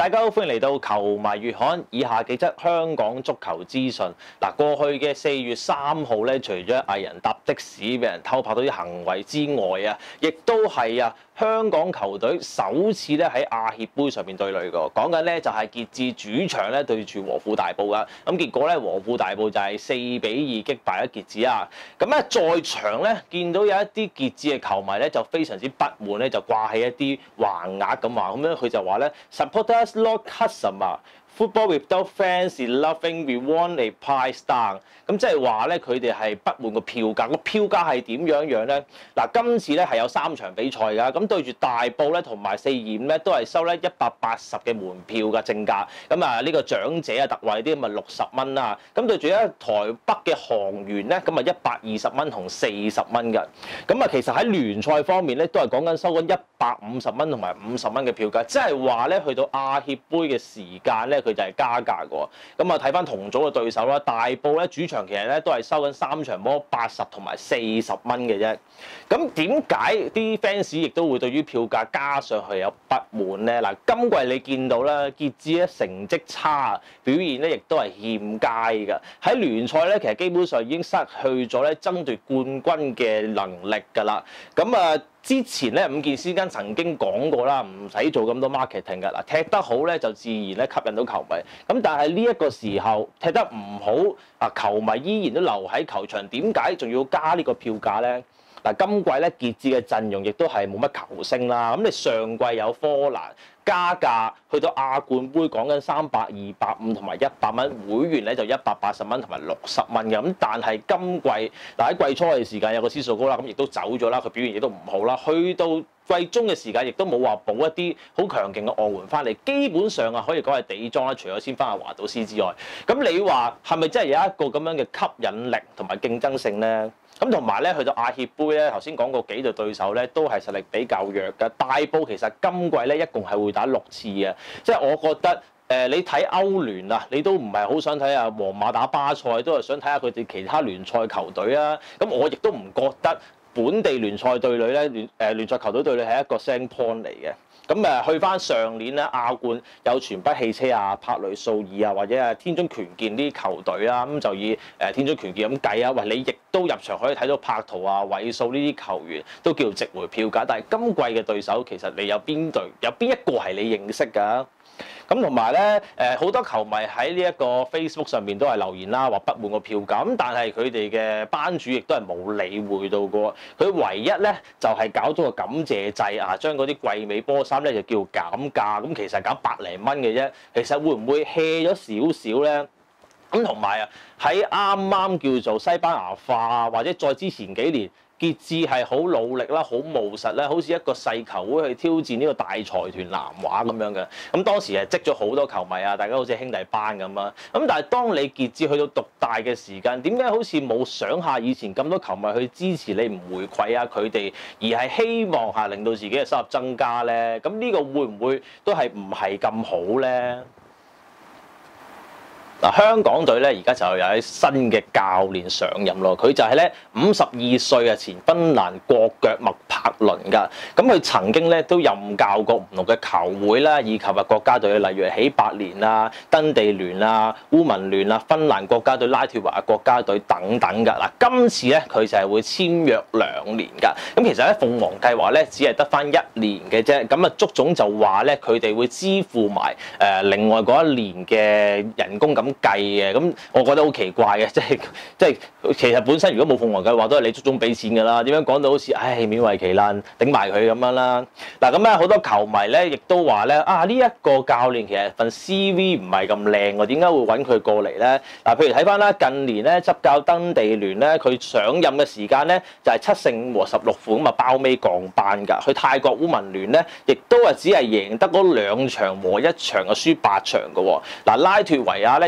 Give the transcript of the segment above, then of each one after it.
大家好，歡迎嚟到球迷月刊。以下幾則香港足球資訊。嗱，過去嘅4月3號咧，除咗藝人搭的士俾人偷拍到啲行為之外啊，亦都係香港球隊首次咧喺亞協杯上面對壘㗎。講緊咧就係傑志主場咧對住和富大埔㗎。咁結果咧和富大埔就係4-2擊敗咗傑志啊。咁咧在場咧見到有一啲傑志嘅球迷咧就非常之不滿咧，就掛起一啲橫額咁話，咁樣佢就話咧 supporters not customer。Football without fans is nothing. We want a price down。咁即係話咧，佢哋係不滿個票價。個票價係點樣咧？嗱，今次咧係有3場比賽㗎。咁對住大埔咧同埋425咧都係收咧180嘅門票嘅正價。咁啊呢個長者啊特惠啲咁啊60蚊啦。咁對住咧台北嘅航員咧咁啊120蚊同40蚊㗎。咁啊其實喺聯賽方面咧都係講緊收緊150蚊同埋50蚊嘅票價。即係話咧去到亞協杯嘅時間咧，佢就係加價嘅。咁啊睇翻同組嘅對手啦，大埔咧主場其實咧都係收緊3場波80同埋40蚊嘅啫。咁點解啲 fans 亦都會對於票價加上去有不滿咧？嗱，今季你見到啦，傑志咧成績差，表現咧亦都係欠佳嘅。喺聯賽咧，其實基本上已經失去咗咧爭奪冠軍嘅能力㗎啦。咁啊〜之前咧伍健先生曾經講過啦，唔使做咁多 marketing 㗎嗱，踢得好咧就自然咧吸引到球迷。咁但係呢一個時候踢得唔好啊，球迷依然都留喺球場，點解仲要加呢個票價咧？嗱，今季咧傑志嘅陣容亦都係冇乜球星啦。咁你上季有科蘭加價，去到亞冠杯講緊300、250同埋100蚊，會員咧就180蚊同埋60蚊嘅。咁但係今季嗱喺季初嘅時間有個斯素高啦，咁亦都走咗啦，佢表現亦都唔好啦。去到季中嘅時間亦都冇話補一啲好強勁嘅外援翻嚟，基本上啊可以講係地裝啦。除咗先翻阿華道斯之外，咁你話係咪真係有一個咁樣嘅吸引力同埋競爭性咧？咁同埋咧，去到亞協杯咧，頭先講過幾隊對手咧，都係實力比較弱嘅。大埔其實今季咧一共係會打6次嘅，即係我覺得你睇歐聯啊，你都唔係好想睇下皇馬打巴塞，都係想睇下佢哋其他聯賽球隊啊。咁我亦都唔覺得本地聯賽對壘咧，聯賽球隊對壘係一個 selling point 嚟嘅。咁去翻上年咧亞冠有全北汽車啊、柏雷素爾啊，或者係天津權健呢啲球隊啊，咁就以天津權健咁計啊，喂，你亦都入場可以睇到柏圖啊、位數呢啲球員都叫做值回票價。但係今季嘅對手其實你有邊隊有邊一個係你認識㗎？咁同埋咧，好多球迷喺呢一個 Facebook 上面都係留言啦，話不滿個票價。咁但係佢哋嘅班主亦都係冇理會到過。佢唯一咧就係搞咗個感謝祭啊，將嗰啲季尾波衫咧就叫減價。咁其實減百零蚊嘅啫。其實會唔會 hea 咗少少咧？咁同埋啊，喺啱啱叫做西班牙化或者再之前幾年。傑志係好努力啦，好務實啦，好似一個細球會去挑戰呢個大財團南華咁樣嘅。咁當時係積咗好多球迷啊，大家好似兄弟班咁啊。咁但係當你傑志去到獨大嘅時間，點解好似冇想下以前咁多球迷去支持你，唔回饋啊佢哋，而係希望令到自己嘅收入增加咧？咁呢個會唔會都係唔係咁好咧？嗱，香港隊咧而家就有啲新嘅教練上任咯，佢就係咧52歲啊，前芬蘭國腳麥柏倫㗎。咁佢曾經咧都任教過唔同嘅球會啦，以及國家隊，例如喜百年啊、登地聯啊、烏文聯啊、芬蘭國家隊、拉脫維亞國家隊等等㗎。嗱，今次咧佢就係會簽約2年㗎。咁其實咧鳳凰計劃咧只係得翻1年嘅啫。咁啊足總就話咧佢哋會支付埋另外嗰1年嘅人工咁計嘅。咁我覺得好奇怪嘅，即係其實本身如果冇鳳凰計劃都係你足總俾錢㗎啦，點樣講到好似勉為其難頂埋佢咁樣啦？嗱，咁咧好多球迷咧亦都話咧呢一個教練其實份 CV 唔係咁靚喎，點解會揾佢過嚟咧？嗱，譬如睇翻啦，近年咧執教登地聯咧，佢上任嘅時間咧就係7勝5和16負咁啊，包尾降班㗎。去泰國烏文聯咧，亦都係只係贏得嗰2場和1場啊，輸8場㗎喎。嗱，拉脫維亞咧就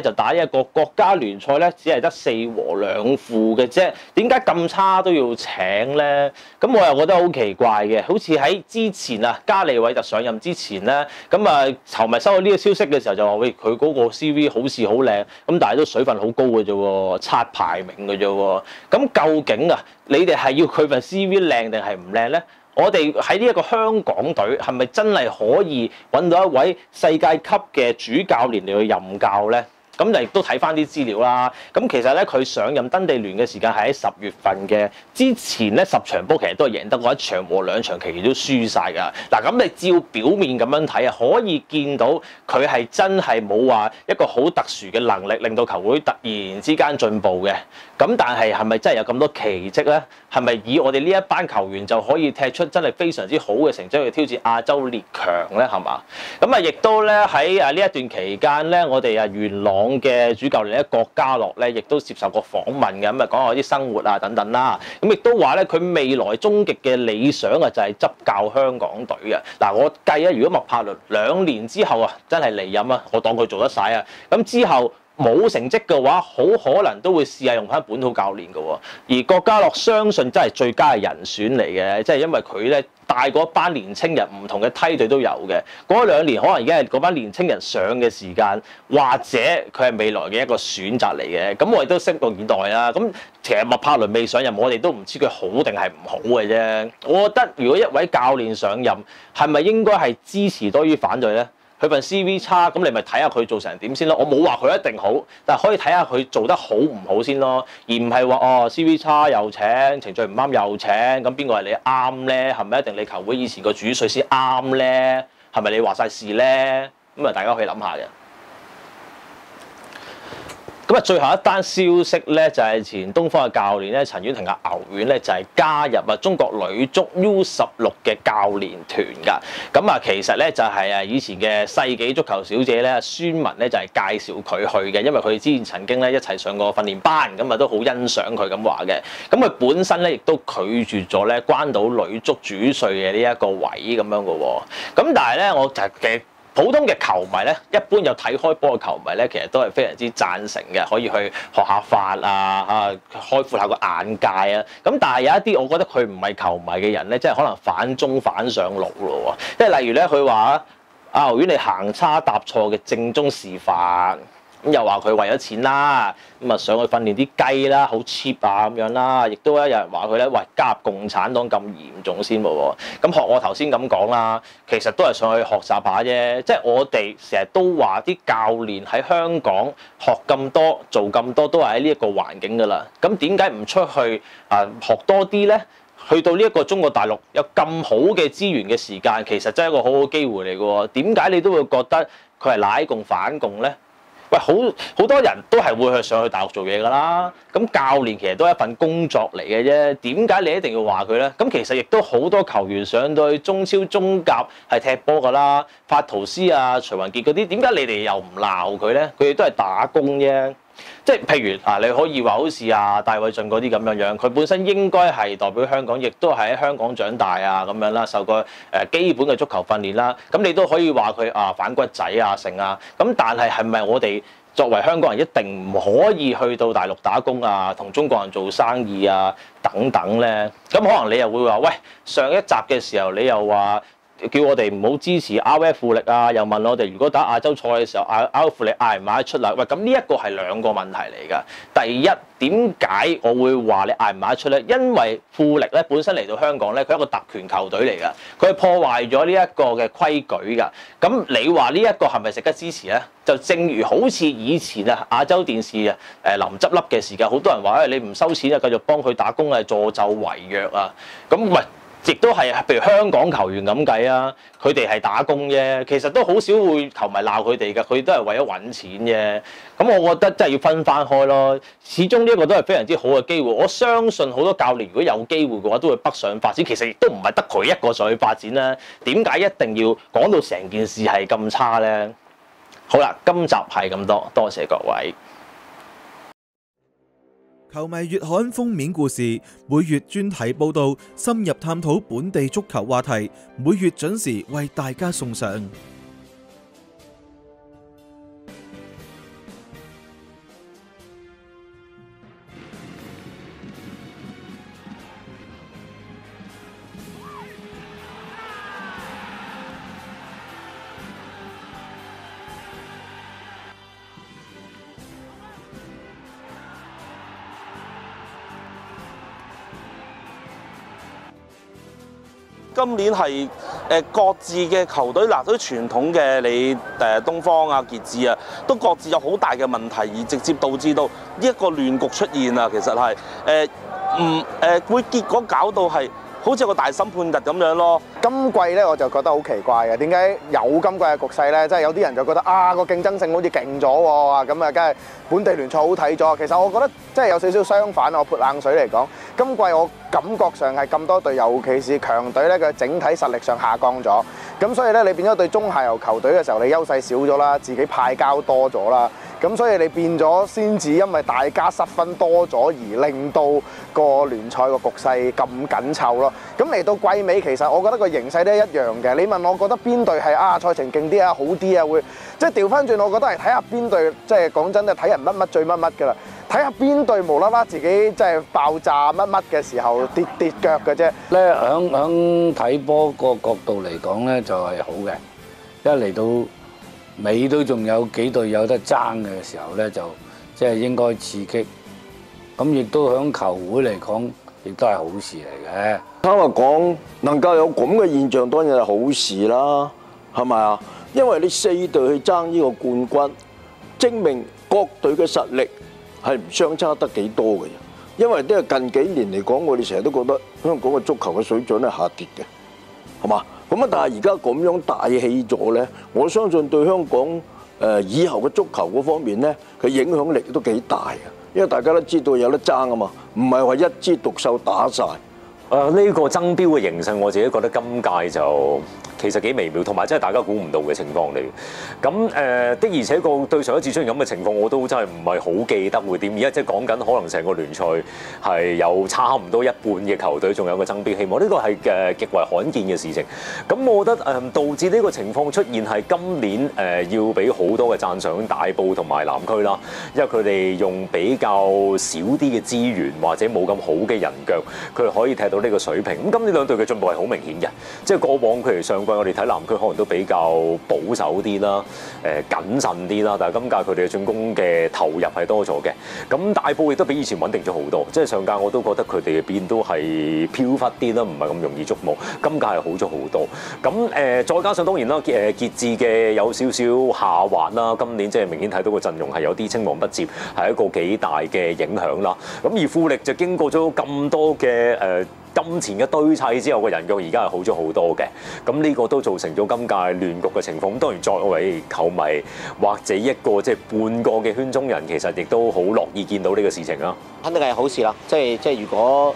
就打一個國家聯賽咧，只係得4和2負嘅啫。點解咁差都要請咧？咁我又覺得好奇怪嘅，好似喺之前啊，加利偉特上任之前咧，咁啊球迷收到呢個消息嘅時候就話：喂，佢嗰個 CV 好似好靚，咁但係都水分好高嘅啫喎，刷排名嘅啫喎。咁究竟啊，你哋係要佢份 CV 靚定係唔靚咧？我哋喺呢一個香港隊係咪真係可以揾到一位世界級嘅主教練嚟去任教咧？咁就亦都睇翻啲資料啦。咁其實咧，佢上任登地聯嘅時間係喺10月份嘅。之前咧10場波其實都係贏得過1場和2場，其餘都輸晒㗎。嗱，咁你照表面咁樣睇啊，可以見到佢係真係冇話一個好特殊嘅能力，令到球會突然之間進步嘅。咁但係係咪真係有咁多奇蹟咧？係咪以我哋呢一班球員就可以踢出真係非常之好嘅成績去挑戰亞洲列強咧？係嘛？咁啊，亦都咧喺呢一段期間咧，我哋元朗嘅主教練咧郭家樂咧，亦都接受過訪問嘅，咁啊講下啲生活啊等等啦。咁亦都話咧，佢未來終極嘅理想啊，就係執教香港隊啊。嗱，我計啊，如果麥柏倫2年之後啊，真係離任啊，我當佢做得晒啊。咁之後冇成績嘅話，好可能都會試下用翻本土教練嘅喎。而郭家樂相信真係最佳嘅人選嚟嘅，即係因為佢咧帶嗰班年青人唔同嘅梯隊都有嘅。嗰2年可能已經係嗰班年青人上嘅時間，或者佢係未來嘅一個選擇嚟嘅。咁我哋都拭目以待啦。咁其實麥柏倫未上任，我哋都唔知佢好定係唔好嘅啫。我覺得如果一位教練上任，係咪應該係支持多於反對咧？佢份 CV 差，咁你咪睇下佢做成點先咯。我冇話佢一定好，但係可以睇下佢做得好唔好先咯，而唔係話哦 CV 差又請，程序唔啱又請，咁邊個係你啱咧？係咪一定你球會以前個主帥先啱咧？係咪你話晒事咧？咁啊，大家可以諗下嘅。咁啊，最後一單消息咧，就係前東方嘅教練咧，陳婉婷嘅牛丸咧，就係加入啊中國女足 U16嘅教練團㗎。咁啊，其實咧就係以前嘅世紀足球小姐咧，孫雯咧就係介紹佢去嘅，因為佢哋之前曾經咧一齊上過訓練班，咁啊都好欣賞佢咁話嘅。咁佢本身咧亦都拒絕咗咧關島女足主帥嘅呢一個位咁樣嘅喎。咁但係咧，我就嘅。普通嘅球迷咧，一般有睇開波嘅球迷咧，其實都係非常之贊成嘅，可以去學下法啊，開闊下個眼界啊。咁但係有一啲我覺得佢唔係球迷嘅人咧，即係可能反中反上路咯喎。即係例如咧，佢話啊，牛丸你行差踏錯嘅正宗示範。咁又話佢為咗錢啦，咁啊上去訓練啲雞啦，好 cheap 啊咁樣啦，亦都有人話佢咧，喂加入共產黨咁嚴重先喎。咁學我頭先咁講啦，其實都係上去學習下啫。即係我哋成日都話啲教練喺香港學咁多做咁多，都係喺呢一個環境㗎啦。咁點解唔出去學多啲咧？去到呢一個中國大陸有咁好嘅資源嘅時間，其實真係一個好好機會嚟㗎喎。點解你都會覺得佢係乃共反共咧？喂，好多人都係會上去大陸做嘢㗎啦。咁教練其實都係一份工作嚟嘅啫。點解你一定要話佢咧？咁其實亦都好多球員上到去中超、中甲係踢波㗎啦。法圖斯啊、徐雲傑嗰啲，點解你哋又唔鬧佢咧？佢哋都係打工啫。即係譬如你可以話好似戴偉浚嗰啲咁樣，佢本身應該係代表香港，亦都係喺香港長大啊咁樣啦，受過基本嘅足球訓練啦。咁你都可以話佢反骨仔啊成啊。咁但係係咪我哋作為香港人一定唔可以去到大陸打工啊，同中國人做生意啊等等咧？咁可能你又會話喂，上一集嘅時候你又話叫我哋唔好支持 RF 富力啊，又問我哋如果打亞洲賽嘅時候，RF 富力嗌唔嗌得出嚟？喂，咁呢一個係兩個問題嚟㗎。第一，點解我會話你嗌唔嗌得出咧？因為富力咧本身嚟到香港咧，佢係一個特權球隊嚟㗎，佢係破壞咗呢一個嘅規矩㗎。咁你話呢一個係咪值得支持咧？就正如好似以前亞洲電視臨執笠嘅時間，好多人話你唔收錢繼續幫佢打工助紂為虐啊。咁喂。亦都係，譬如香港球員咁計啊，佢哋係打工啫，其實都好少會球迷鬧佢哋㗎，佢都係為咗揾錢啫。咁我覺得真係要分翻開咯。始終呢一個都係非常之好嘅機會。我相信好多教練如果有機會嘅話，都會北上發展。其實亦都唔係得佢一個上去發展啦。點解一定要講到成件事係咁差咧？好啦，今集係咁多，多謝各位。 球迷月刊封面故事，每月專題報道，深入探討本地足球話題，每月準時為大家送上。 今年係各自嘅球隊嗱，都傳統嘅你東方啊、傑志啊，都各自有好大嘅問題，而直接導致到呢一個亂局出現啊。其實係會結果搞到係好似有個大審判日咁樣咯。 今季咧我就覺得好奇怪嘅，點解有今季嘅局勢咧？即係有啲人就覺得啊個競爭性好似勁咗喎，咁啊梗係本地聯賽好睇咗。其實我覺得即係有少少相反，我潑冷水嚟講，今季我感覺上係咁多隊，尤其是強隊咧嘅整體實力上下降咗。咁所以咧你變咗對中下游球隊嘅時候，你優勢少咗啦，自己派交多咗啦。咁所以你變咗先至因為大家失分多咗，而令到個聯賽個局勢咁緊湊咯。咁嚟到季尾，其實我覺得個形勢都係一樣嘅。你問我覺得邊隊係賽程勁啲啊、好啲啊，會即係調翻轉，我覺得係睇下邊隊，即係講真，就睇人乜最乜㗎啦。睇下邊隊無啦啦自己即係爆炸乜嘅時候跌腳嘅啫。 咧響睇波個角度嚟講咧，就係好嘅。一嚟到尾都仲有幾隊有得爭嘅時候咧，就即係應該刺激。咁亦都響球會嚟講，亦都係好事嚟嘅。 坦白講，能夠有咁嘅現象，當然係好事啦，係咪啊？因為你4隊去爭呢個冠軍，證明各隊嘅實力係唔相差得幾多嘅。因為都係近幾年嚟講，我哋成日都覺得香港嘅足球嘅水準係下跌嘅，係嘛？咁啊，但係而家咁樣大氣咗咧，我相信對香港以後嘅足球嗰方面咧，佢影響力都幾大嘅。因為大家都知道有得爭啊嘛，唔係話一枝獨秀打晒。 呢個爭標嘅形勢，我自己覺得今屆就其實幾微妙，同埋真係大家估唔到嘅情況嚟。咁的而且確對上一次出現咁嘅情況，我都真係唔係好記得會點。而家即係講緊可能成個聯賽係有差唔多一半嘅球隊仲有個爭標希望，呢個係極為罕見嘅事情。咁我覺得導致呢個情況出現係今年要俾好多嘅讚賞大埔同埋南區啦，因為佢哋用比較少啲嘅資源或者冇咁好嘅人腳，佢哋可以踢到呢個水平。咁今年兩隊嘅進步係好明顯嘅，即係過往譬如上季我哋睇南區可能都比較保守啲啦，謹慎啲啦，但係今屆佢哋嘅進攻嘅投入係多咗嘅。咁大埔亦都比以前穩定咗好多，即係上屆我都覺得佢哋嘅變都係飄忽啲啦，唔係咁容易捉摸。今屆係好咗好多。咁再加上當然啦，傑志嘅有少少下滑啦，今年即係明顯睇到個陣容係有啲青黃不接，係一個幾大嘅影響啦。咁而富力就經過咗咁多嘅金錢嘅堆砌之後，個人腳而家係好咗好多嘅。咁呢個都造成咗今屆亂局嘅情況。咁當然作為球迷或者一個即係半個嘅圈中人，其實亦都好樂意見到呢個事情啦。 肯定係好事啦，即係如果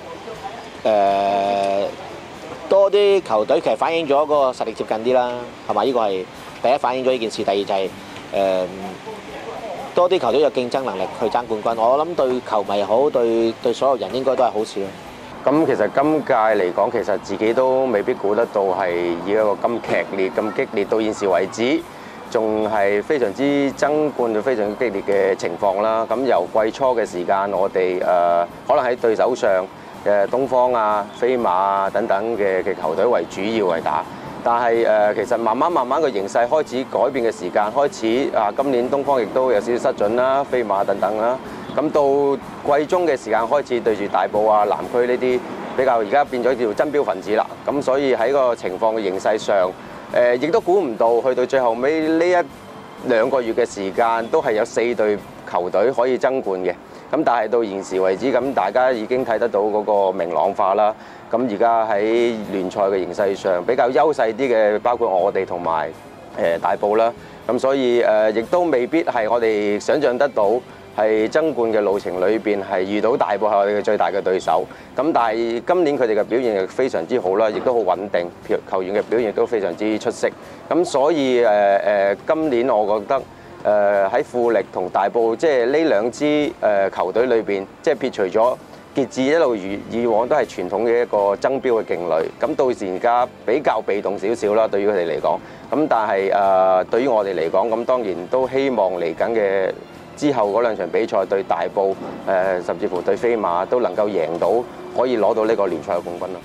多啲球隊其實反映咗嗰個實力接近啲啦，係嘛？呢個係第一反映咗呢件事，第二就係多啲球隊有競爭能力去爭冠軍。我諗對球迷好，對所有人應該都係好事咯。 咁其實今屆嚟講，其實自己都未必估得到係以一個咁劇烈、咁激烈到現時為止，仲係非常之爭冠到非常之激烈嘅情況啦。咁由季初嘅時間，我哋可能喺對手上東方啊、飛馬啊等等嘅球隊為主要嚟打，但係其實慢慢個形勢開始改變嘅時間，開始今年東方亦都有少少失準啦、飛馬等等啦。咁到季中嘅時間開始對住大埔啊、南區呢啲比較而家變咗叫爭標分子啦。咁所以喺個情況嘅形勢上，亦都估唔到去到最後尾呢2個月嘅時間，都係有4隊球隊可以爭冠嘅。咁但係到現時為止，咁大家已經睇得到嗰個明朗化啦。咁而家喺聯賽嘅形勢上比較優勢啲嘅，包括我哋同埋大埔啦。咁所以亦都未必係我哋想象得到。係爭冠嘅路程裏邊係遇到大埔係我哋嘅最大嘅對手，咁但係今年佢哋嘅表現亦非常之好啦，亦都好穩定，球員嘅表現亦都非常之出色，咁所以今年我覺得喺富力同大埔即係呢兩支球隊裏邊，即係撇除咗傑志一路以往都係傳統嘅一個爭標嘅勁旅，咁到時而家比較被動少少啦，對於佢哋嚟講，咁但係對於我哋嚟講，咁當然都希望嚟緊嘅。之後嗰2場比賽對大埔甚至乎對飛馬都能夠贏到，可以攞到呢個聯賽嘅冠軍咯。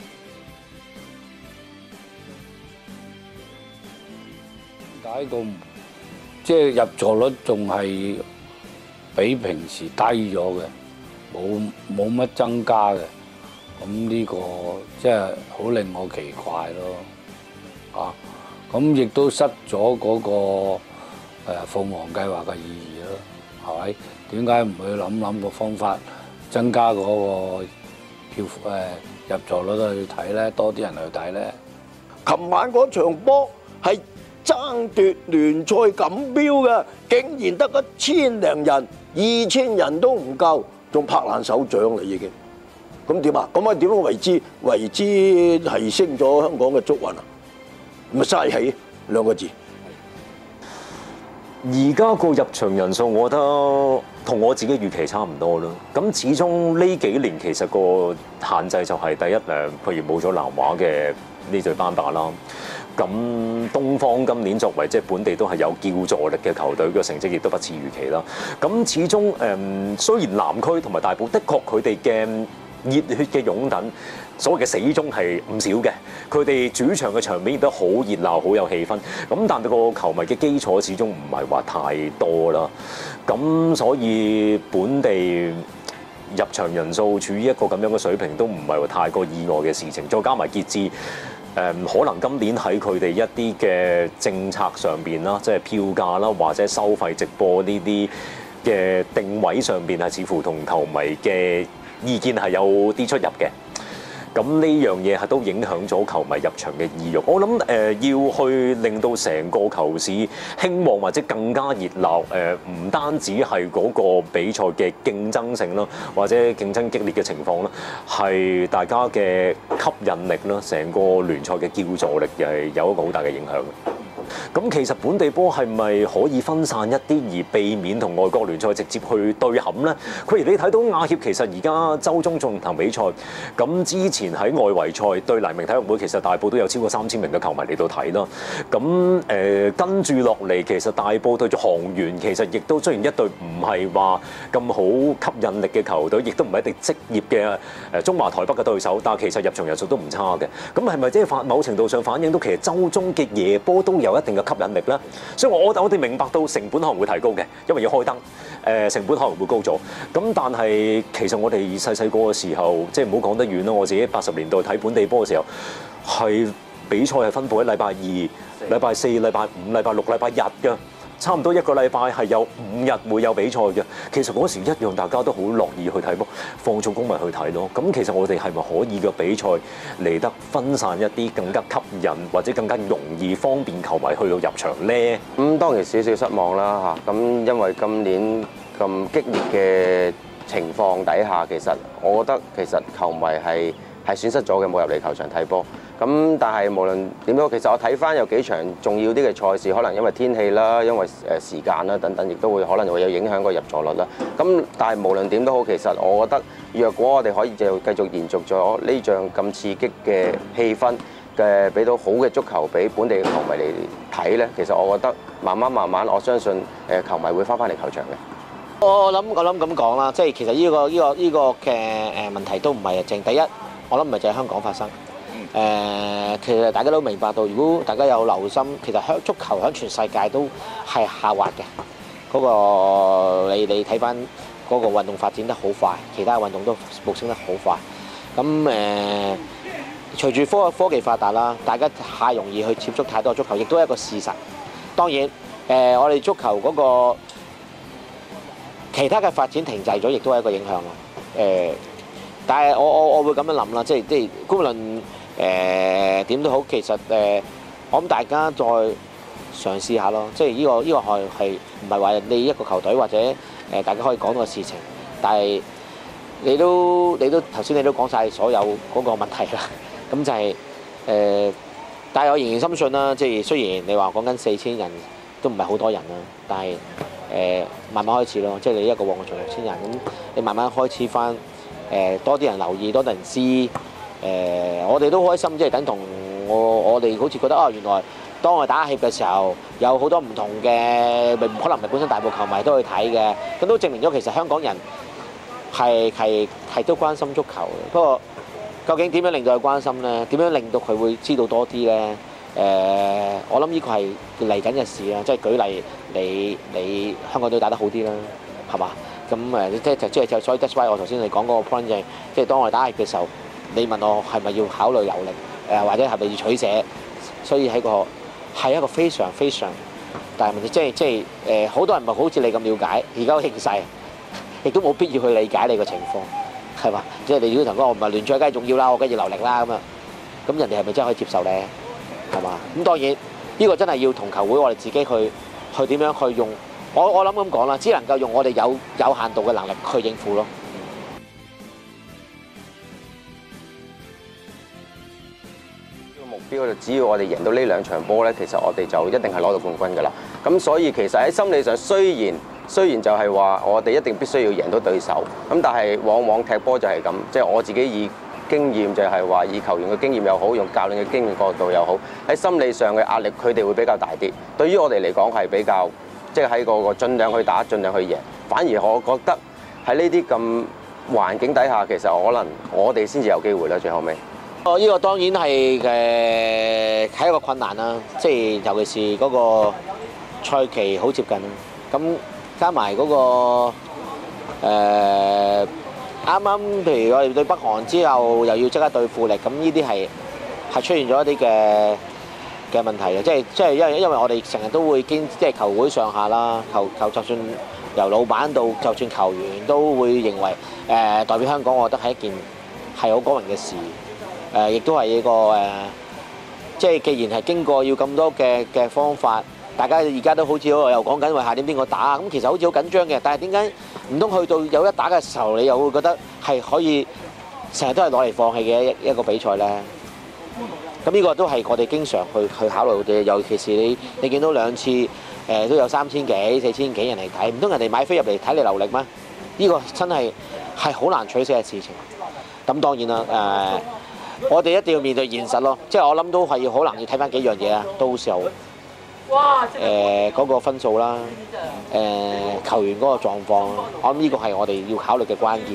解個即係入座率仲係比平時低咗嘅，冇乜增加嘅。 咁呢個即係好令我奇怪咯，咁亦都失咗嗰個鳳凰計劃嘅意義咯，係咪？點解唔去諗個方法增加嗰個入座率去睇咧？多啲人去睇咧？ 琴晚嗰場波係爭奪聯賽錦標嘅，竟然得1000零人，2000人都唔夠，仲拍爛手掌啦已經。咁點啊？咁啊點樣為之係升咗香港嘅足運啊？咪嘥氣2個字。 而家個入場人數，我覺得同我自己預期差唔多咯。咁始終呢幾年其實個限制就係第一譬如冇咗南華嘅呢隊班霸啦。咁東方今年作為即係本地都係有叫座力嘅球隊，個成績亦都不似預期啦。咁始終雖然南區同埋大埔的確佢哋嘅熱血嘅擁躉，所謂嘅死忠係唔少嘅，佢哋主場嘅場面亦都好熱鬧，好有氣氛。咁但係個球迷嘅基礎始終唔係話太多啦。咁所以本地入場人數處於一個咁樣嘅水平，都唔係話太過意外嘅事情。再加埋傑志。可能今年喺佢哋一啲嘅政策上邊啦，即係票價啦，或者收費直播呢啲嘅定位上邊係似乎同球迷嘅意見係有啲出入嘅。咁呢樣嘢係都影響咗球迷入場嘅意欲。我諗要去令到成個球市興旺或者更加熱鬧，唔單止係嗰個比賽嘅競爭性啦，或者競爭激烈嘅情況啦，係大家嘅吸引力啦，成個聯賽嘅叫座力又係有一個好大嘅影響。咁其實本地波係咪可以分散一啲，而避免同外國聯賽直接去對撼呢？譬如你睇到亞協其實而家週中進行比賽，咁之前喺外圍賽對黎明體育會，其實大埔都有超過3000名嘅球迷嚟到睇啦。咁跟住落嚟，其實大埔對住航源，其實亦都雖然一隊唔係話咁好吸引力嘅球隊，亦都唔係一定職業嘅中華台北嘅對手，但係其實入場人數都唔差嘅。咁係咪即係某程度上反映到其實週中嘅夜波都有一定嘅吸引力咧？所以我哋明白到成本可能會提高嘅，因為要開燈，成本可能會高咗。咁但係其實我哋細個嘅時候，即係唔好講得遠啦。我自己80年代睇本地波嘅時候，係比賽係分佈喺禮拜2、禮拜4、禮拜5、禮拜6、禮拜日嘅。差唔多一個禮拜係有5日會有比賽嘅，其實嗰時一樣大家都好樂意去睇波，放縱公民去睇咯。咁其實我哋係咪可以嘅比賽嚟得分散一啲，更加吸引或者更加容易方便球迷去到入場呢？ 咁當然少少失望啦嚇。咁因為今年咁激烈嘅情況底下，其實我覺得其實球迷係損失咗嘅，冇入嚟球場睇波。咁但係無論點都，其實我睇翻有幾場重要啲嘅賽事，可能因為天氣啦，因為時間啦等等，亦都會可能會有影響個入座率啦。咁但係無論點都好，其實我覺得若果我哋可以就繼續延續咗呢場咁刺激嘅氣氛嘅，俾到好嘅足球俾本地嘅球迷嚟睇咧，其實我覺得慢慢，我相信球迷會翻嚟球場嘅。 我諗咁講啦，即係其實呢個嘅問題都唔係淨第一，我諗唔係淨係香港發生。其實大家都明白到，如果大家有留心，其實足球喺全世界都係下滑嘅。嗰個你睇翻嗰個運動發展得好快，其他運動都復升得好快。咁隨住科技發達啦，大家太容易去接觸太多足球，亦都係一個事實。當然我哋足球嗰個其他嘅發展停滯咗，亦都係一個影響咯。但係我會咁樣諗啦，即係無論點都好，其實我諗大家再嘗試下咯。即係呢個係唔係話你一個球隊或者大家可以講到嘅事情，但係你都頭先你都講晒所有嗰個問題啦。咁就係但係我仍然深信啦，即係雖然你話講緊4000人都唔係好多人啦，但係慢慢開始咯。即係你一個旺場6000人，咁你慢慢開始翻。多啲人留意，多啲人知，我哋都開心，即係等同我哋好似覺得原來當我哋打協嘅時候，有好多唔同嘅，可能唔係本身大埔球迷都去睇嘅，咁都證明咗其實香港人係都關心足球嘅。不過究竟點樣令到佢關心呢？點樣令到佢會知道多啲呢？我諗呢個係嚟緊嘅事啦。即係舉例，你香港隊打得好啲啦，係嘛？咁所以 that's why 我頭先你講嗰個 point 就係，即係當我哋打協嘅時候， 你問我係咪要考慮留力或者係咪要取捨，所以係一個非常非常大問題。即係好多人唔係好似你咁了解而家嘅形勢，亦都冇必要去理解你個情況，係嘛？即係你如果同我唔係聯賽梗係重要啦，我梗係要留力啦咁啊，咁人哋係咪真係可以接受咧？係嘛？咁當然呢個真係要同球會我哋自己去點樣去用。我諗咁講啦，只能夠用我哋有限度嘅能力去應付咯。 目標就只要我哋贏到呢2場波咧，其實我哋就一定係攞到冠軍㗎啦。咁所以其實喺心理上，雖然就係話我哋一定必須要贏到對手，咁但係往往踢波就係咁，即係我自己以經驗就係話，以球員嘅經驗又好，用教練嘅經驗角度又好，喺心理上嘅壓力佢哋會比較大啲。對於我哋嚟講係比較。即係喺個盡量去打，盡量去贏。反而我覺得喺呢啲咁環境底下，其實可能我哋先至有機會啦。最後尾， 呢個當然係一個困難啦。即係尤其是嗰個賽期好接近，咁加埋嗰個啱啱，譬如我哋對北韓之後，又要即刻對富力，咁呢啲係出現咗一啲嘅問題嘅，即係因為我哋成日都會即係球會上下啦，就算由老闆到就算球員都會認為代表香港，我覺得係一件係好光榮嘅事，亦都係一個即係既然係經過要咁多嘅方法，大家而家都好似又講緊話下年邊個打，咁其實好似好緊張嘅，但係點解唔通去到有一打嘅時候，你又會覺得係可以成日都係攞嚟放棄嘅一個比賽咧？咁呢個都係我哋經常去考慮嘅，尤其是你見到2次都有3000幾、4000幾人嚟睇，唔通人哋買飛入嚟睇你流力咩？呢個真係好難取捨嘅事情。咁當然啦，我哋一定要面對現實咯，即係我諗都係可能要睇翻幾樣嘢啊，到時候嗰個分數啦，球員嗰個狀況，我諗呢個係我哋要考慮嘅關鍵。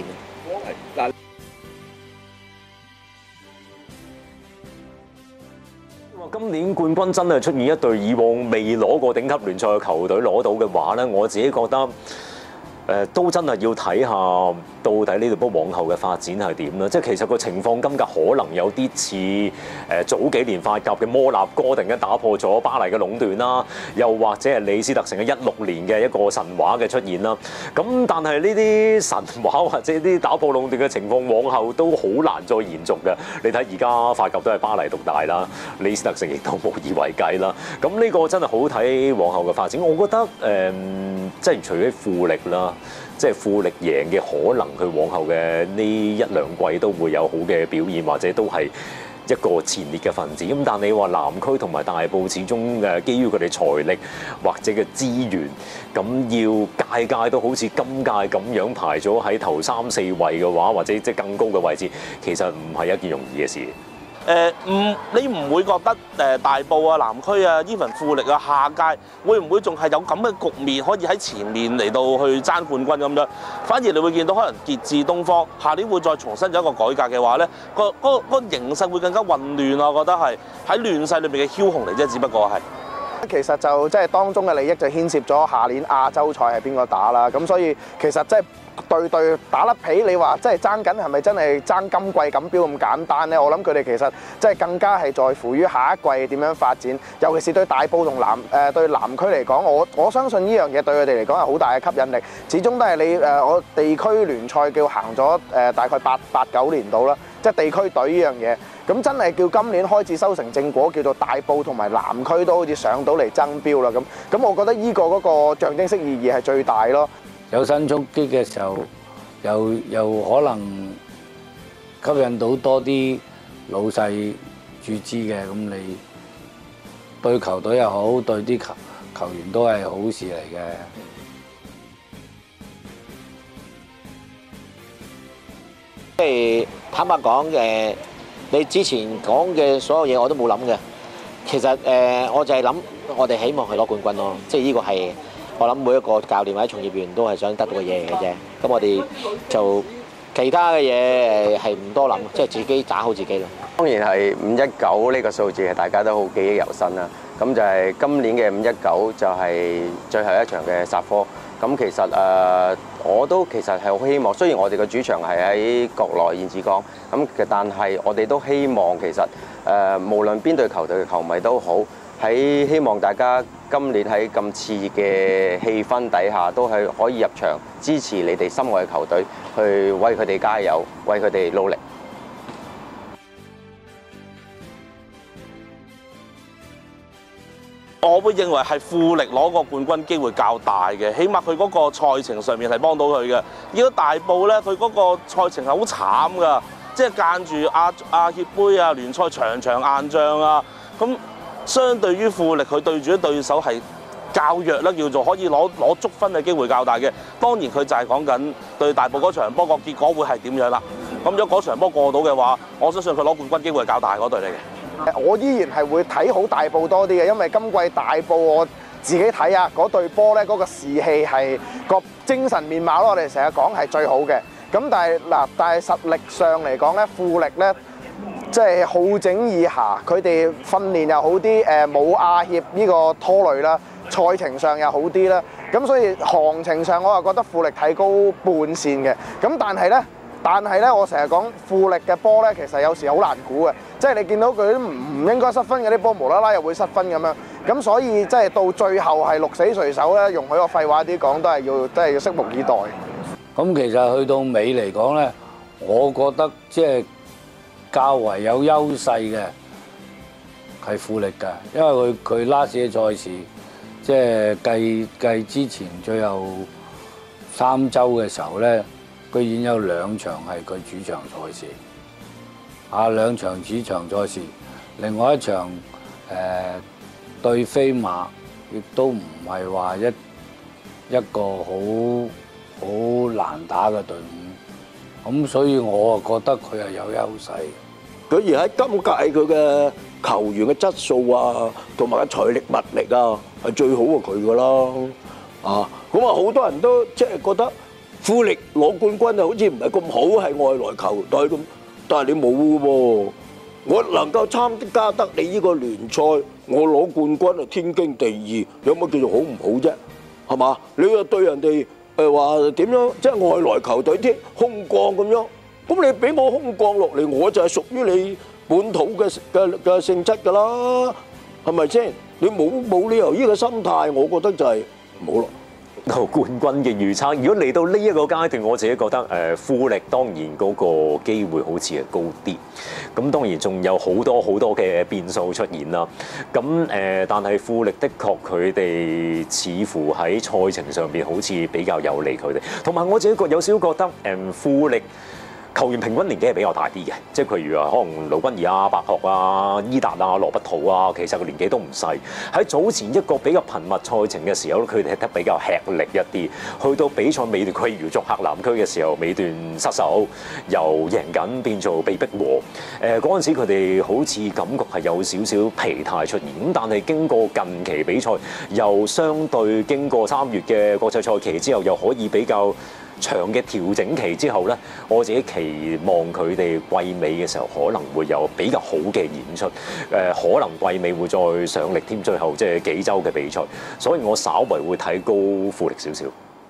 今年冠軍真係出現一隊以往未攞過頂級聯賽嘅球隊攞到嘅話咧，我自己覺得都真係要睇下到底呢隊波往後嘅發展係點啦。即係其實個情況今屆可能有啲似早幾年法甲嘅摩納哥突然間打破咗巴黎嘅壟斷啦，又或者係李斯特城嘅16年嘅一個神話嘅出現啦。咁但係呢啲神話或者啲打破壟斷嘅情況，往後都好難再延續嘅。你睇而家法甲都係巴黎獨大啦，李斯特城亦都無以為繼啦。咁呢個真係好睇往後嘅發展。我覺得即係除咗富力啦。即係富力贏嘅可能，佢往後嘅呢1-2季都會有好嘅表現，或者都係一個前列嘅分子。咁但你話南區同埋大埔始終基於佢哋財力或者嘅資源，咁要屆都好似今屆咁樣排咗喺頭3、4位嘅話，或者即係更高嘅位置，其實唔係一件容易嘅事。 你唔會覺得大埔啊、南區啊、even 富力啊，下屆會唔會仲係有咁嘅局面可以喺前面嚟到去爭冠軍咁樣？反而你會見到可能傑志、東方下年會再重新有一個改革嘅話咧，個形勢會更加混亂啊！我覺得係喺亂世裏面嘅梟雄嚟啫，只不過係。 其實就即係當中嘅利益就牽涉咗下年亞洲賽係邊個打啦，咁所以其實即係對打甩皮，你話即係爭緊係咪真係爭今季錦標咁簡單呢？我諗佢哋其實即係更加係在乎於下一季點樣發展，尤其是對大埔同對南區嚟講，我相信呢樣嘢對佢哋嚟講係好大嘅吸引力。始終都係你我地區聯賽叫行咗大概8-9年到啦，即係地區隊呢樣嘢。咁真係叫今年開始收成正果，叫做大埔同埋南區都好似上到嚟爭標啦咁。我覺得呢個嗰個象徵式意義係最大咯。 有新衝擊嘅時候，又可能吸引到多啲老細注資嘅，咁你對球隊又好，對啲球員都係好事嚟嘅。 即係坦白講你之前講嘅所有嘢我都冇諗嘅。其實我就係諗，我哋希望係攞冠軍咯。即係呢個係我諗每一個教練或者從業員都係想得到嘅嘢嘅啫。咁我哋就其他嘅嘢係唔多諗，即係自己打好自己咯。 當然係519呢個數字係大家都好記憶猶新啦。咁就係今年嘅519就係最後一場嘅煞科。 咁其實我都其實係好希望，雖然我哋嘅主場係喺國內燕子崗，咁但係我哋都希望其實無論邊隊球隊嘅球迷都好，喺希望大家今年喺咁熾熱嘅氣氛底下，都係可以入場支持你哋心愛嘅球隊，去為佢哋加油，為佢哋努力。 我會認為係富力攞個冠軍機會較大嘅，起碼佢嗰個賽程上面係幫到佢嘅。如果大埔咧，佢嗰個賽程係好慘㗎，即係間住亞協杯啊、聯賽場場硬仗啊。咁相對於富力，佢對住啲對手係較弱啦，叫做可以攞足分嘅機會較大嘅。當然佢就係講緊對大埔嗰場波個結果會係點樣啦。咁如果嗰場波過到嘅話，我相信佢攞冠軍機會係較大嗰隊嚟嘅。 我依然係會睇好大埔多啲嘅，因為今季大埔我自己睇啊，嗰隊波咧嗰個士氣係個精神面貌咯，我哋成日講係最好嘅。咁但係實力上嚟講咧，富力咧即係好整以暇，佢哋訓練又好啲，冇亞協呢個拖累啦，賽程上又好啲啦。咁所以行情上我又覺得富力睇高半線嘅。咁但係咧，我成日講富力嘅波咧，其實有時好難估嘅，即係你見到佢都唔應該失分嘅啲波，無啦啦又會失分咁樣。咁所以即係到最後係鹿死誰手咧，容許我廢話啲講，都係要拭目以待。 咁其實去到尾嚟講咧，我覺得即係較為有優勢嘅係富力㗎，因為佢 last 嘅賽事即係計之前最後3週嘅時候咧。佢已經有2場係佢主場賽事，2場主場賽事，另外一場對飛馬，亦都唔係話一個好難打嘅隊伍，咁所以我啊覺得佢係有優勢。 佢而喺今屆佢嘅球員嘅質素啊，同埋嘅財力物力啊，係最好過佢噶啦，咁好多人都即係覺得。富力攞冠軍就好似唔係咁好，係外來球隊咁，但係你冇嘅喎。我能夠參加得你呢個聯賽，我攞冠軍係天經地義，有乜叫做好唔好啫？係嘛？你又對人哋話點樣，即係外來球隊啲空降咁樣，咁你俾我空降落嚟，我就係屬於你本土嘅性質㗎啦，係咪先？你冇理由呢個心態，我覺得就係冇咯。 冠軍嘅預測，如果嚟到呢一個階段，我自己覺得富力當然嗰個機會好似係高啲，咁當然仲有好多嘅變數出現啦。咁但係富力的確佢哋似乎喺賽程上邊好似比較有利佢哋，同埋我自己有少少覺得富力球員平均年紀係比較大啲嘅，即係譬如話可能盧君儀啊、白學啊、伊達啊、羅不圖啊，其實個年紀都唔細。喺早前一個比較頻密賽程嘅時候，佢哋踢得比較吃力一啲。去到比賽尾段，佢如作客南區嘅時候，尾段失手，由贏緊變做被逼和。嗰陣時佢哋好似感覺係有少少疲態出現。咁但係經過近期比賽，又相對經過3月嘅國際賽期之後，又可以比較長嘅調整期之後咧，我自己期望佢哋季尾嘅時候可能會有比較好嘅演出，可能季尾會再上力添，最後即係幾週嘅比賽，所以我稍為會睇高富力少少。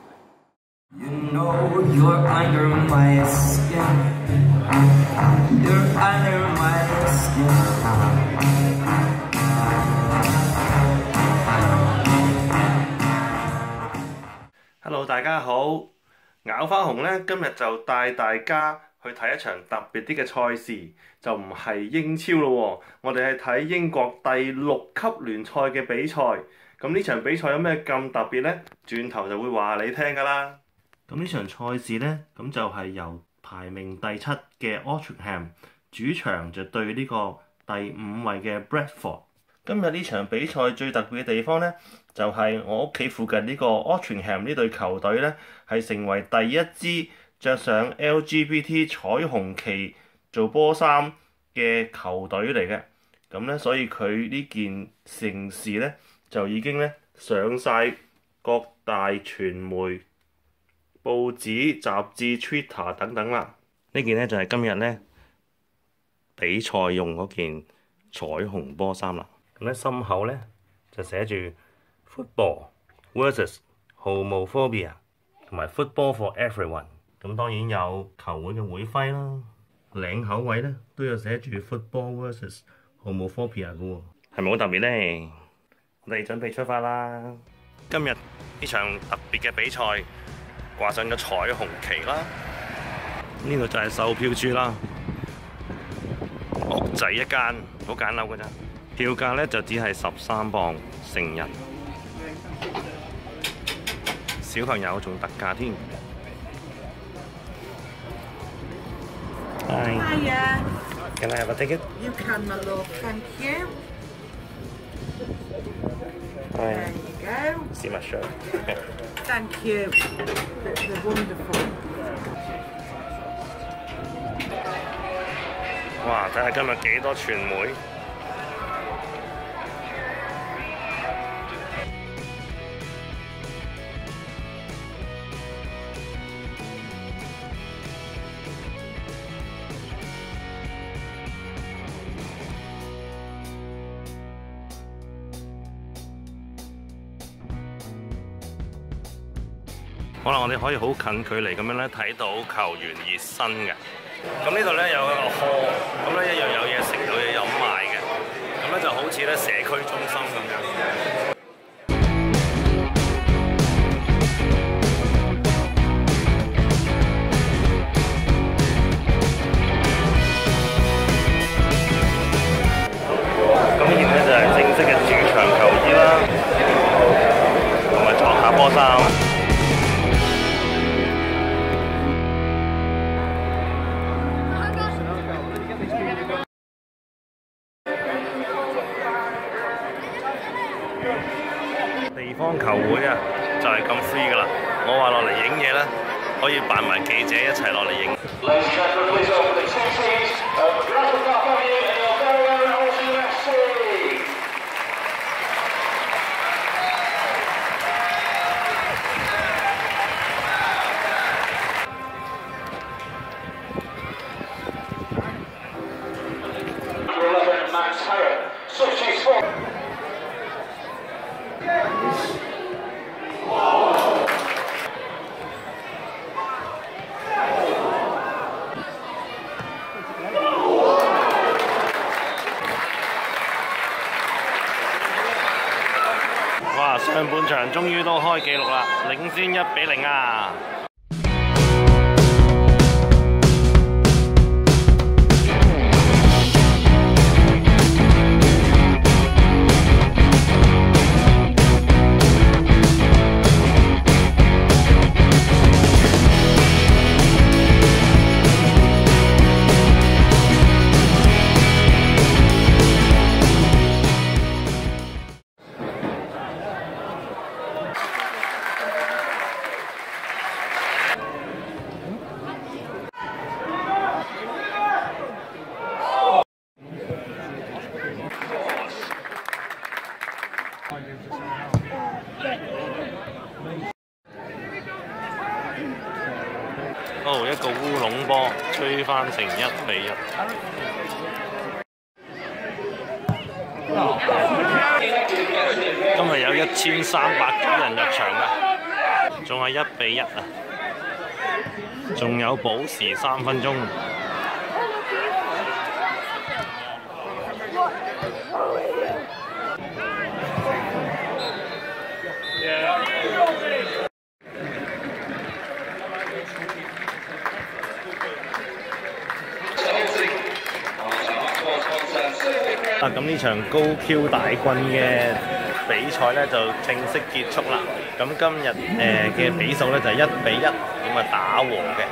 Hello， 大家好。咬花紅咧，今日就帶大家去睇一場特別啲嘅賽事，就唔係英超咯。我哋係睇英國第6級聯賽嘅比賽。咁呢場比賽有咩咁特別呢？轉頭就會話你聽㗎啦。咁呢場賽事呢，咁就係由排名第7嘅 Altrincham 主場就對呢個第5位嘅 Bradford。今日呢場比賽最特別嘅地方呢，就係我屋企附近呢個 Altrincham 呢隊球隊呢，係成為第一支着上 LGBT 彩虹旗做波衫嘅球隊嚟嘅。咁呢，所以佢呢件盛事呢，就已經呢上晒各大傳媒、報紙、雜誌、Twitter 等等啦。呢件呢，就係今日呢比賽用嗰件彩虹波衫啦。咁咧心口咧就寫住 Football versus Homophobia 同埋 Football for Everyone。咁當然有球會嘅會徽啦，領口位咧都有寫住 Football versus Homophobia 嘅喎，係咪好特別咧？我哋準備出發啦！今日呢場特別嘅比賽掛上咗彩虹旗啦，呢度就係售票處啦，屋仔一間，好簡陋㗎咋，票價咧就只係13磅成人，小朋友仲特價添。 Hiya. Can I have a ticket? You can, my love. Thank you. There you go. See my shirt. Thank you. They're wonderful. 哇！睇下今日幾多傳媒。可能我哋可以好近距離咁樣咧睇到球員熱身嘅。咁呢度咧有一個 hall， 咁咧一樣有嘢食有嘢飲賣嘅。咁咧就好似咧社區中心咁樣。咁呢件咧就係正式嘅主場球衣啦，同埋作客波衫。地方球會啊，就係咁 free 噶啦！我話落嚟影嘢咧，可以扮埋記者一齊落嚟影。哇！上半場終於都開紀錄啦，領先1-0啊！一個烏龍波，吹翻成1-1。今日有1300幾人入場㗎，仲係1-1啊！仲有補時3分鐘。咁呢場高 Q 大棍嘅比賽咧就正式結束啦。咁今日嘅比數咧就係1-1，咁啊打和嘅。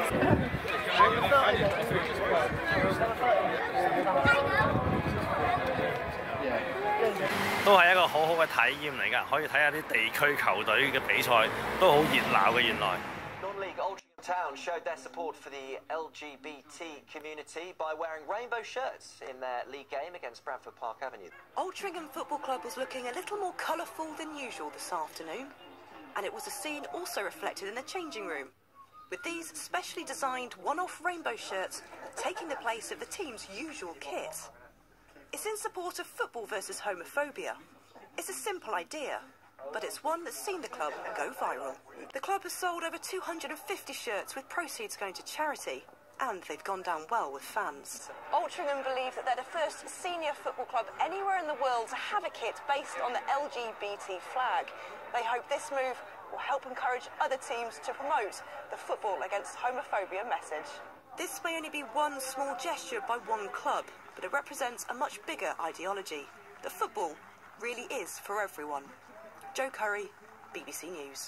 都係一個好好嘅體驗嚟㗎，可以睇下啲地區球隊嘅比賽都好熱鬧嘅原來。 Town showed their support for the LGBT community by wearing rainbow shirts in their league game against Bradford Park Avenue. Altrincham Football Club was looking a little more colourful than usual this afternoon, and it was a scene also reflected in the changing room, with these specially designed one-off rainbow shirts taking the place of the team's usual kit. It's in support of football versus homophobia. It's a simple idea, but it's one that's seen the club go viral. The club has sold over 250 shirts with proceeds going to charity, and they've gone down well with fans. Altrincham believe that they're the first senior football club anywhere in the world to have a kit based on the LGBT flag. They hope this move will help encourage other teams to promote the football against homophobia message. This may only be one small gesture by one club, but it represents a much bigger ideology. The football really is for everyone. Joe Curry, BBC News.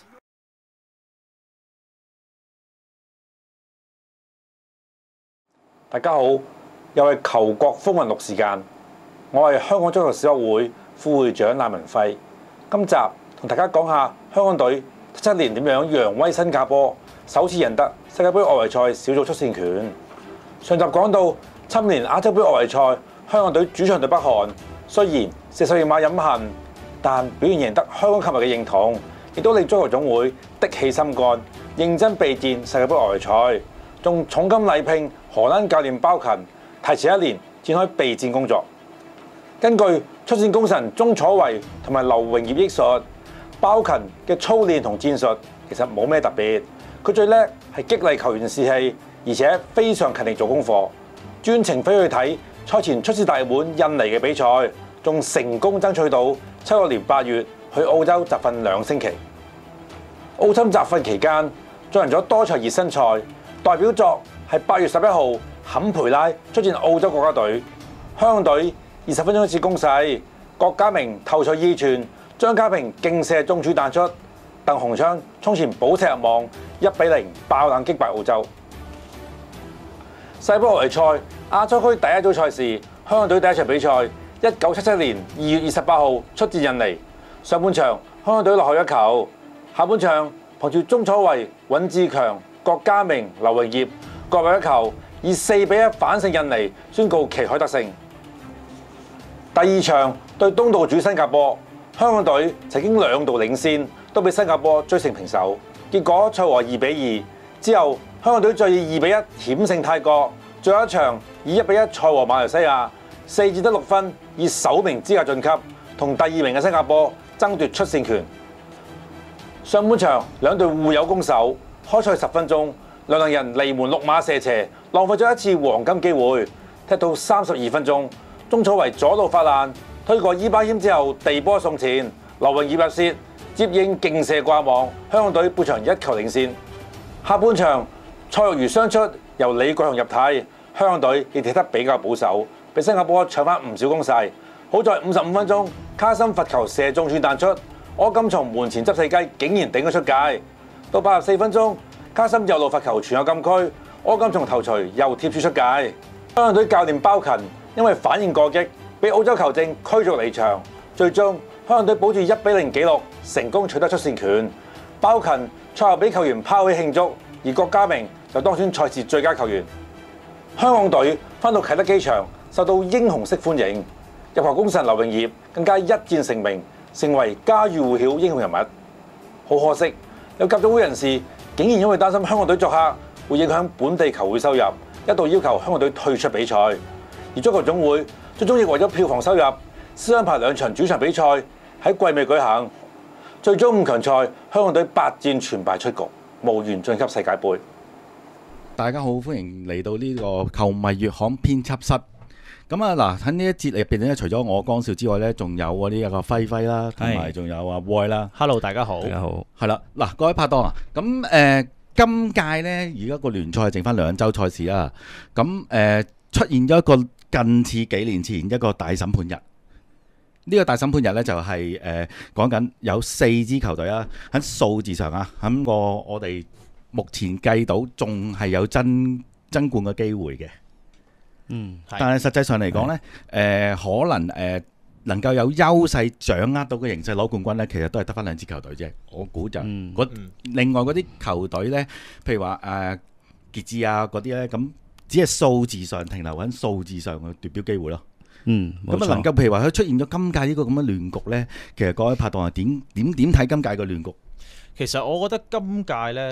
大家好，又係球國風雲錄時間，我係香港足球小學會副會長賴文輝。今集同大家講下香港隊7年點樣揚威新加坡，首次贏得世界盃外圍賽小組出線權。上集講到7年亞洲盃外圍賽，香港隊主場對北韓，雖然42碼飲恨，但表現贏得香港球迷嘅認同，亦都令足球總會的起心肝，認真備戰世界盃外圍賽，仲重金禮聘荷蘭教練包勤，提前1年展開備戰工作。根據出線功臣鐘楚維同埋劉榮業憶述，包勤嘅操練同戰術其實冇咩特別，佢最叻係激勵球員士氣，而且非常勤力做功課。專程飛去睇賽前出師大滿印尼嘅比賽，仲成功爭取到7六年8月去澳洲集訓2星期。澳洲集訓期間進行咗多場熱身賽，代表作係8月11號坎培拉出戰澳洲國家隊，香港隊20分鐘一次攻勢，郭家明頭槌2傳，張家平勁射中柱彈出，鄧鴻昌衝前補射入網，1-0爆冷擊敗澳洲。世盃外圍賽亞洲區第一組賽事，香港隊第一場比賽1977年2月28號出戰印尼，上半場香港隊落後1球，下半場憑住鐘楚維、尹志強、郭家明、劉榮業各入1球，以4-1反勝印尼，宣告旗海得勝。第二場對東道主新加坡，香港隊曾經2度領先，都被新加坡追成平手，結果賽和2-2。之後香港隊再以2-1險勝泰國，最後一場以1-1賽和馬來西亞，4戰得6分，以首名資格晉級，同第2名嘅新加坡爭奪出線權。上半場兩隊互有攻守，開賽10分鐘，兩人離門6碼射斜，浪費咗一次黃金機會。踢到32分鐘，鐘楚維左路發難，推過伊巴謙之後地波送前，劉榮業入楔，接應勁射掛網，香港隊半場1球領先。下半場蔡玉如傷出，由李國雄入替，香港隊亦踢得比較保守，被新加坡搶翻唔少攻勢。好在55分鐘，卡森罰球射中柱彈出，柯金松門前執死雞，竟然頂咗出界。到84分鐘，卡森右路罰球傳入禁區，柯金松頭槌又貼住出界。香港隊教練包勤因為反應過激，被澳洲球證驅逐離場。最終香港隊保住1-0紀錄，成功取得出線權。包勤賽後俾球員拋起慶祝，而郭家明就當選賽事最佳球員。香港隊返到啟德機場，受到英雄式歡迎，入球功臣劉榮業更加一戰成名，成為家喻戶曉英雄人物。好可惜，有甲組會人士竟然因為擔心香港隊作客會影響本地球會收入，一度要求香港隊退出比賽。而足球總會最終亦為咗票房收入，先安排2場主場比賽喺季尾舉行。最終5強賽，香港隊8戰全敗出局，無緣晉級世界盃。 大家好，歡迎嚟到呢個球迷月刊編輯室。咁啊嗱，喺呢一節入邊咧，除咗我江少之外咧，仲有呢一個輝輝啦，同埋仲有阿 Boy 啦。 Hello， 大家好。大家好。係啦， 嗱，各位拍檔啊，咁今屆咧而家個聯賽剩翻2週賽事啦。咁出現咗一個近似幾年前一個大審判日。呢個大審判日咧就係講緊有4支球隊啊，喺數字上啊，喺我哋目前計到仲係有爭冠嘅機會嘅。但係實際上嚟講咧，可能能夠有優勢掌握到嘅形勢攞冠軍咧，其實都係得翻2支球隊啫。我估就另外嗰啲球隊咧，譬如話傑志啊嗰啲咧，咁只係數字上停留喺數字上嘅奪標機會咯。咁啊，能夠譬如話佢出現咗今屆呢個咁嘅亂局咧，其實各位拍檔係點睇今屆嘅亂局？ 其實我覺得今屆咧，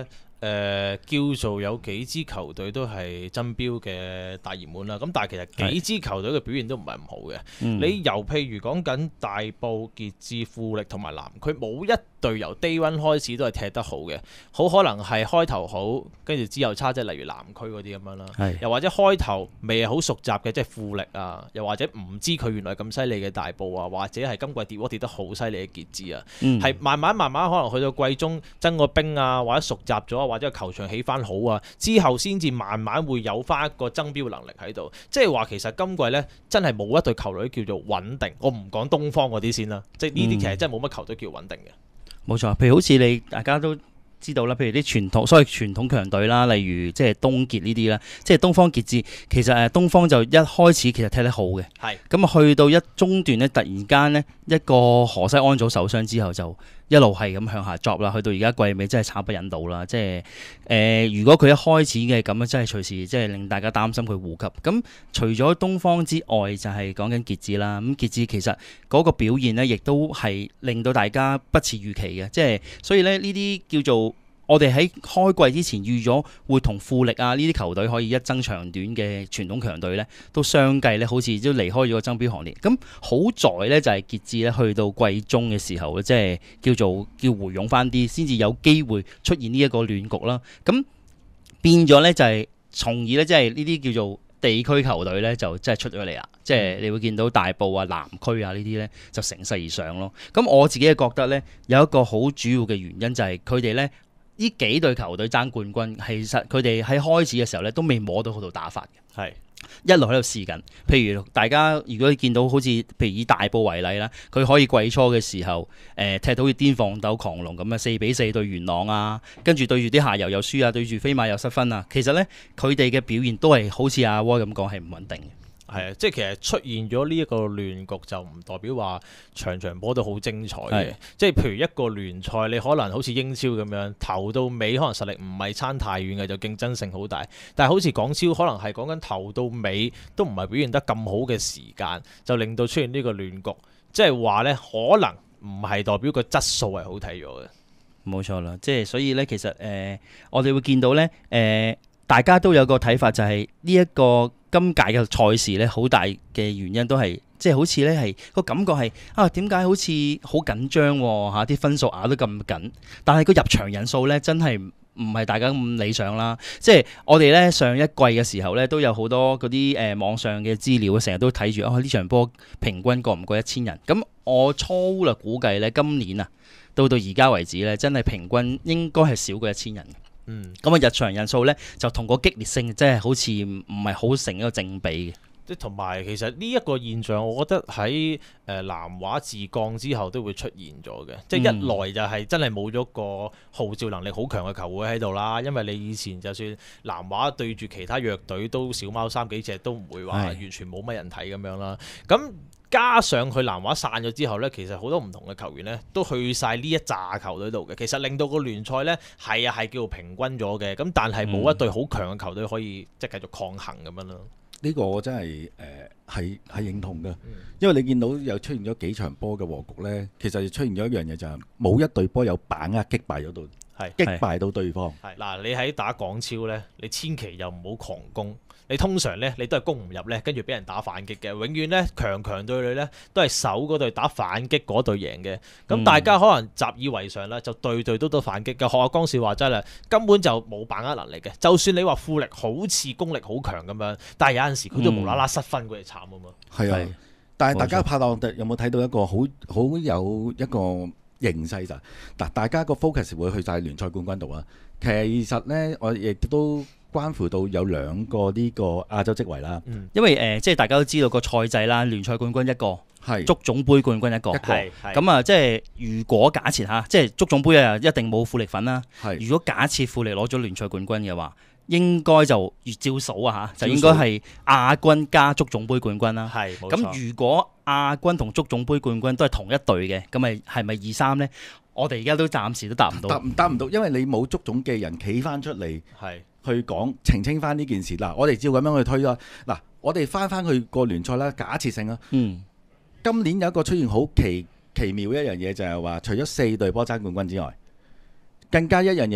叫做有幾支球隊都係爭標嘅大熱門啦。咁但係其實幾支球隊嘅表現都唔係咁好嘅。你由譬如講緊大埔、傑志、富力同埋南區，冇一隊由 Day One 開始都係踢得好嘅。好可能係開頭好，跟住之後差，即係例如南區嗰啲咁樣啦。又或者開頭未係好熟習嘅，即係富力啊，又或者唔知佢原來咁犀利嘅大埔啊，或者係今季跌得好犀利嘅傑志啊，係慢慢可能去到季中增個兵啊，或者熟習咗，或者球場起翻好啊，之後先至慢慢會有翻一個爭標能力喺度。即係話其實今季呢，真係冇一隊球隊叫做穩定。我唔講東方嗰啲先啦，即係呢啲其實真係冇乜球隊叫穩定嘅。 冇錯，譬如好似大家都知道啦，譬如啲所謂傳統強隊啦，例如即係東傑呢啲啦，即係東方傑志。其實東方就一開始其實踢得好嘅，咁啊去到一中段呢，突然間呢，一個何西安祖受傷之後，就一路係咁向下drop啦。去到而家季尾真係慘不忍睹啦。即係如果佢一開始嘅咁樣，真係隨時即係令大家擔心佢護級。咁除咗東方之外，就係講緊傑志啦。咁傑志其實嗰個表現呢，亦都係令到大家不似預期嘅。即係所以咧，呢啲叫做我哋喺開季之前預咗會同富力啊呢啲球隊可以一爭長短嘅傳統強隊呢，都相繼呢好似都離開咗個爭標行列。咁好在呢，就係傑志呢去到季中嘅時候即係叫回勇翻啲，先至有機會出現呢一個亂局啦。咁變咗呢，就係從而呢，即係呢啲叫做地區球隊呢，就真係出咗嚟啦。即係你會見到大埔啊、南區啊呢啲呢，就乘勢而上咯。咁我自己覺得呢，有一個好主要嘅原因就係佢哋呢幾隊球隊爭冠軍，其實佢哋喺開始嘅時候咧都未摸到嗰套打法嘅，一路喺度試緊。譬如大家如果你見到好似譬如以大埔為例啦，佢可以季初嘅時候踢到好似顛放鬥狂龍咁啊，4-4對元朗啊，跟住對住啲下游又輸啊，對住飛馬又失分啊。其實咧佢哋嘅表現都係好似阿威咁講係唔穩定嘅。 係啊，即係其實出現咗呢一個亂局就唔代表話場波都好精彩嘅。即係譬如一個聯賽，你可能好似英超咁樣，頭到尾可能實力唔係差太遠嘅，就競爭性好大。但係好似港超可能係講緊頭到尾都唔係表現得咁好嘅時間，就令到出現呢個亂局。即係話呢，可能唔係代表個質素係好睇咗嘅。 冇錯啦，即係所以呢，其實我哋會見到呢，大家都有個睇法，就係呢一個今屆嘅賽事咧，好大嘅原因都係即係好似咧係個感覺係點解好似好緊張喎啲分數壓得咁緊，但係個入場人數咧真係唔係大家咁理想啦。即係我哋咧上一季嘅時候咧都有好多嗰啲網上嘅資料，成日都睇住呢場波平均過唔過1000人。咁我粗略估計咧今年到而家為止咧，真係平均應該係少過1000人。咁入場人數咧就同個激烈性即係好似唔係好成一個正比嘅。 即同埋其實呢一個現象，我覺得喺南華自降之後都會出現咗嘅。即係一來就係真係冇咗個號召能力好強嘅球會喺度啦。因為你以前就算南華對住其他弱隊都小貓3幾隻都唔會話完全冇乜人睇咁樣啦。咁加上佢南華散咗之後呢，其實好多唔同嘅球員呢都去晒呢一紮球隊度嘅，其實令到個聯賽呢係叫做平均咗嘅，咁但係冇一隊好強嘅球隊可以即係繼續抗衡咁樣咯。 呢個我真係係認同嘅，因為你見到又出現咗幾場波嘅和局呢，其實出現咗一樣嘢就係冇一隊波有把握擊敗咗到，擊敗到對方。 嗱，你喺打港超呢，你千祈又唔好狂攻。你通常呢，你都係攻唔入呢，跟住俾人打反擊嘅。永遠呢，強對壘呢，都係守嗰隊打反擊嗰隊贏嘅。咁大家可能習以為常啦，就隊都得反擊嘅。學阿江少話齋啦，根本就冇把握能力嘅。就算你話富力好似功力好強咁樣，但係有陣時佢都無啦啦失分，佢哋慘啊嘛。係啊， 但係大家拍檔有冇睇到一個好有一個形勢就嗱，大家個 focus 會去晒聯賽冠軍度啊。其實呢，我亦都關乎到有2個呢個亞洲職位啦， 因為即係大家都知道個賽制啦，聯賽冠軍一個，足總杯冠軍一個，咁啊，即係如果假設嚇，即係足總杯啊，一定冇富力份啦。如果假設富力攞咗聯賽冠軍嘅話，應該就照數啊嚇，就應該係亞軍加足總杯冠軍啦。咁如果亞軍同足總杯冠軍都係同一隊嘅，咁咪係咪2-3呢？我哋而家都暫時都答唔到， 答唔到，因為你冇足總嘅人企翻出嚟，去講澄清翻呢件事。嗱，我哋照咁樣去推啦。嗱，我哋翻去個聯賽啦，假設性啦。今年有一個出現好奇妙一樣嘢，就係話除咗4隊波爭冠軍之外，更加一樣嘢，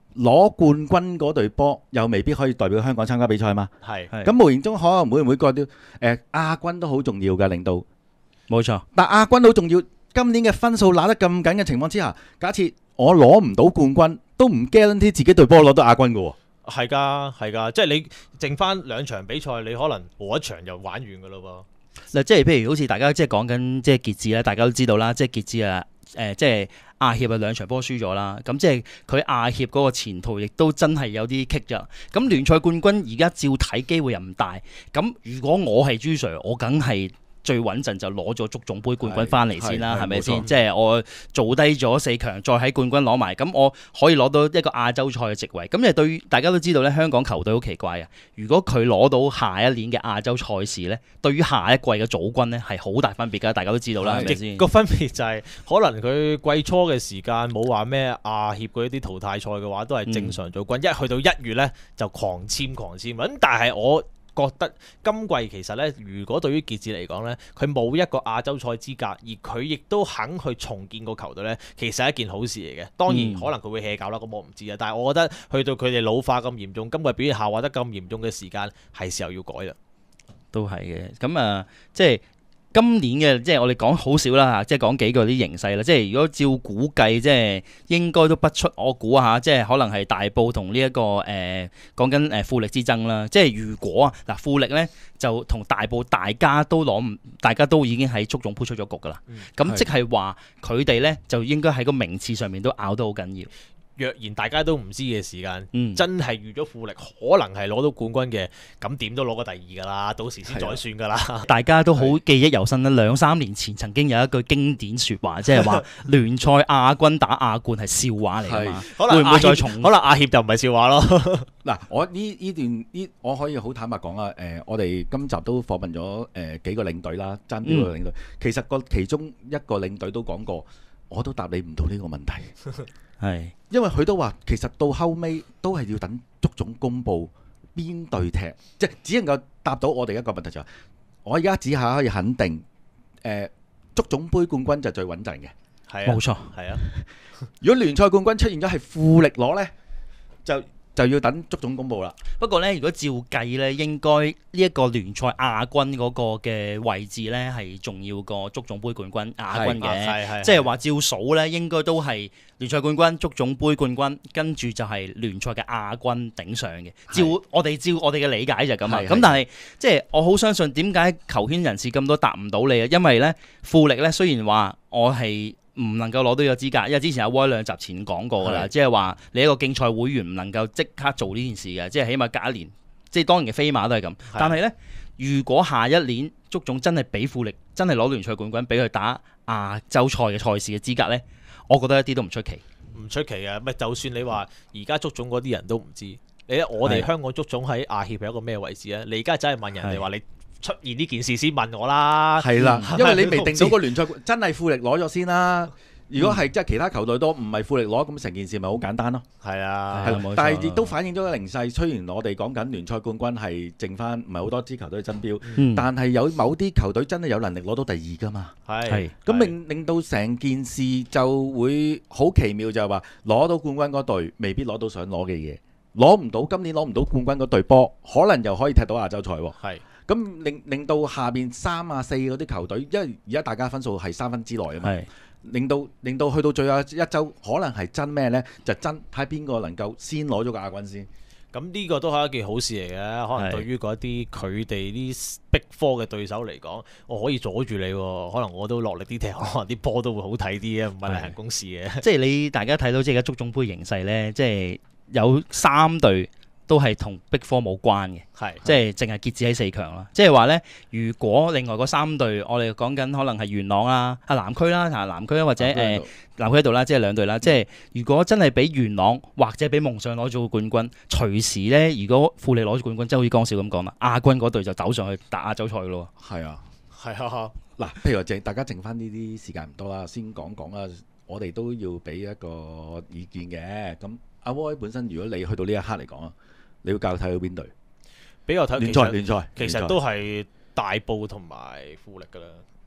攞冠軍嗰隊波又未必可以代表香港參加比賽嘛。 係咁無形中可能會唔會覺得亞軍都好重要嘅，令到冇錯。 但亞軍好重要，今年嘅分數拿得咁緊嘅情況之下，假設我攞唔到冠軍，都唔 guarantee 自己隊波攞到亞軍嘅喎。 係㗎，係㗎，即係你剩翻2場比賽，你可能冇一場就玩完㗎咯嗱，即係譬如好似大家即係講緊即係傑志咧，大家都知道啦，即係傑志啊，即係亞協啊2場波輸咗啦，咁即係佢亞協嗰個前途亦都真係有啲棘咗。咁聯賽冠軍而家照睇機會又唔大，咁如果我係朱 Sir，我梗係最穩陣就攞咗足總杯冠軍翻嚟先啦，係咪先？即係我做低咗4強，再喺冠軍攞埋，咁我可以攞到一個亞洲賽嘅席位。咁對於大家都知道咧，香港球隊好奇怪啊！如果佢攞到下一年嘅亞洲賽事咧，對於下一季嘅組軍咧係好大分別㗎，大家都知道啦，係咪先？ 個分別就係可能佢季初嘅時間冇話咩亞協嗰啲淘汰賽嘅話，都係正常組軍。一去到1月咧就狂簽。咁但係我覺得今季其實咧，如果對於傑志嚟講咧，佢冇一個亞洲賽資格，而佢亦都肯去重建個球隊咧，其實係一件好事嚟嘅。當然可能佢會 hea 搞啦，咁我唔知啊。但係我覺得去到佢哋老化咁嚴重，今季表現下滑得咁嚴重嘅時間，係時候要改啦。 都係嘅，咁即係今年嘅，即係我哋講好少啦嚇，即係講幾個啲形勢啦。即係如果照估計，即係應該都不出我估下，即係可能係大埔同呢一個講緊富力之爭啦。即係如果嗱富力咧就同大埔大家都已經喺足總杯出咗局㗎啦。咁即係話佢哋咧就應該喺個名次上面都拗得好緊要。 若然大家都唔知嘅時間，真係預咗富力可能係攞到冠軍嘅，咁點都攞個第2㗎啦，到時先再算㗎啦。 大家都好記憶猶新啦，2-3年前曾經有一句經典説話，即係話聯賽亞軍打亞冠係笑話嚟㗎嘛。會唔會再重？ 可能亞協就唔係笑話咯。 嗱，我呢段我可以好坦白講啊，我哋今集都訪問咗幾個領隊啦，爭標嘅領隊。其實其中一個領隊都講過，我都答你唔到呢個問題。 係， 因為佢都話其實到後尾都係要等足總公佈邊隊踢，即係只能夠答到我哋一個問題就係，我而家只係可以肯定，足總杯冠軍就最穩陣嘅， 係冇錯， 係啊。 如果聯賽冠軍出現咗係富力攞呢，就要等足總公佈啦。 不過呢，如果照計呢，應該呢一個聯賽亞軍嗰個嘅位置呢，係重要過足總杯冠軍亞軍嘅，即係話照數呢，應該都係聯賽冠軍、足總杯冠軍，跟住就係聯賽嘅亞軍頂上嘅。照我哋嘅理解就係咁啊。咁但係即係我好相信點解球圈人士咁多答唔到你啊？因為呢，富力呢，雖然話我係唔能夠攞到呢個資格，因為之前阿威2集前講過㗎啦，即係話你一個競賽會員唔能夠即刻做呢件事嘅，即係起碼隔1年，即係當然嘅飛馬都係咁。但係呢，如果下一年足總真係俾富力真係攞聯賽冠軍，俾佢打亞洲賽嘅賽事嘅資格呢，我覺得一啲都唔出奇。 唔出奇嘅，咪就算你話而家足總嗰啲人都唔知，我哋香港足總喺亞協係一個咩位置啊？你而家真係問人哋話你出現呢件事先問我啦， 係啦，因為你未定到個聯賽，真係富力攞咗先啦。如果係即係其他球隊都唔係富力攞，咁成件事咪好簡單咯。 係啊， 但係亦都反映咗個形勢。雖然我哋講緊聯賽冠軍係剩翻唔係好多支球隊爭標，但係有某啲球隊真係有能力攞到第2㗎嘛。 係咁令到成件事就會好奇妙，就係話攞到冠軍嗰隊未必攞到想攞嘅嘢，攞唔到今年攞唔到冠軍嗰隊波，可能又可以踢到亞洲賽喎。 係。 咁令到下邊3啊4嗰啲球隊，因為而家大家分數係3分之內啊嘛，令到去到最後一周，可能係真咩呢？就真睇邊個能夠先攞咗個亞軍先。 咁呢個都係一件好事嚟嘅，可能對於嗰啲佢哋啲Big Four嘅對手嚟講，我可以阻住你喎，可能我都落力啲踢，可能啲波都會好睇啲啊，唔係例行公事嘅。 即係你大家睇到即係而家足總杯形勢呢，即係有3隊都係同Big Four冇關嘅，即係淨係傑志喺4強啦。即係話呢，如果另外嗰3隊，我哋講緊可能係元朗啦、南區啦、南區或者南區喺度啦，即係2隊啦。即係如果真係俾元朗或者俾夢想攞咗冠軍，隨時呢，如果富力攞咗冠軍，即係好似江少咁講啦，亞軍嗰隊就走上去打亞洲賽咯。 係啊， 係啊。 嗱，譬如話大家剩翻呢啲時間唔多啦，先講講啦。我哋都要俾一個意見嘅。咁阿威本身，如果你去到呢一刻嚟講啊，你會較睇到邊隊？ 比較睇聯賽， 其實都係大埔同埋富力㗎啦，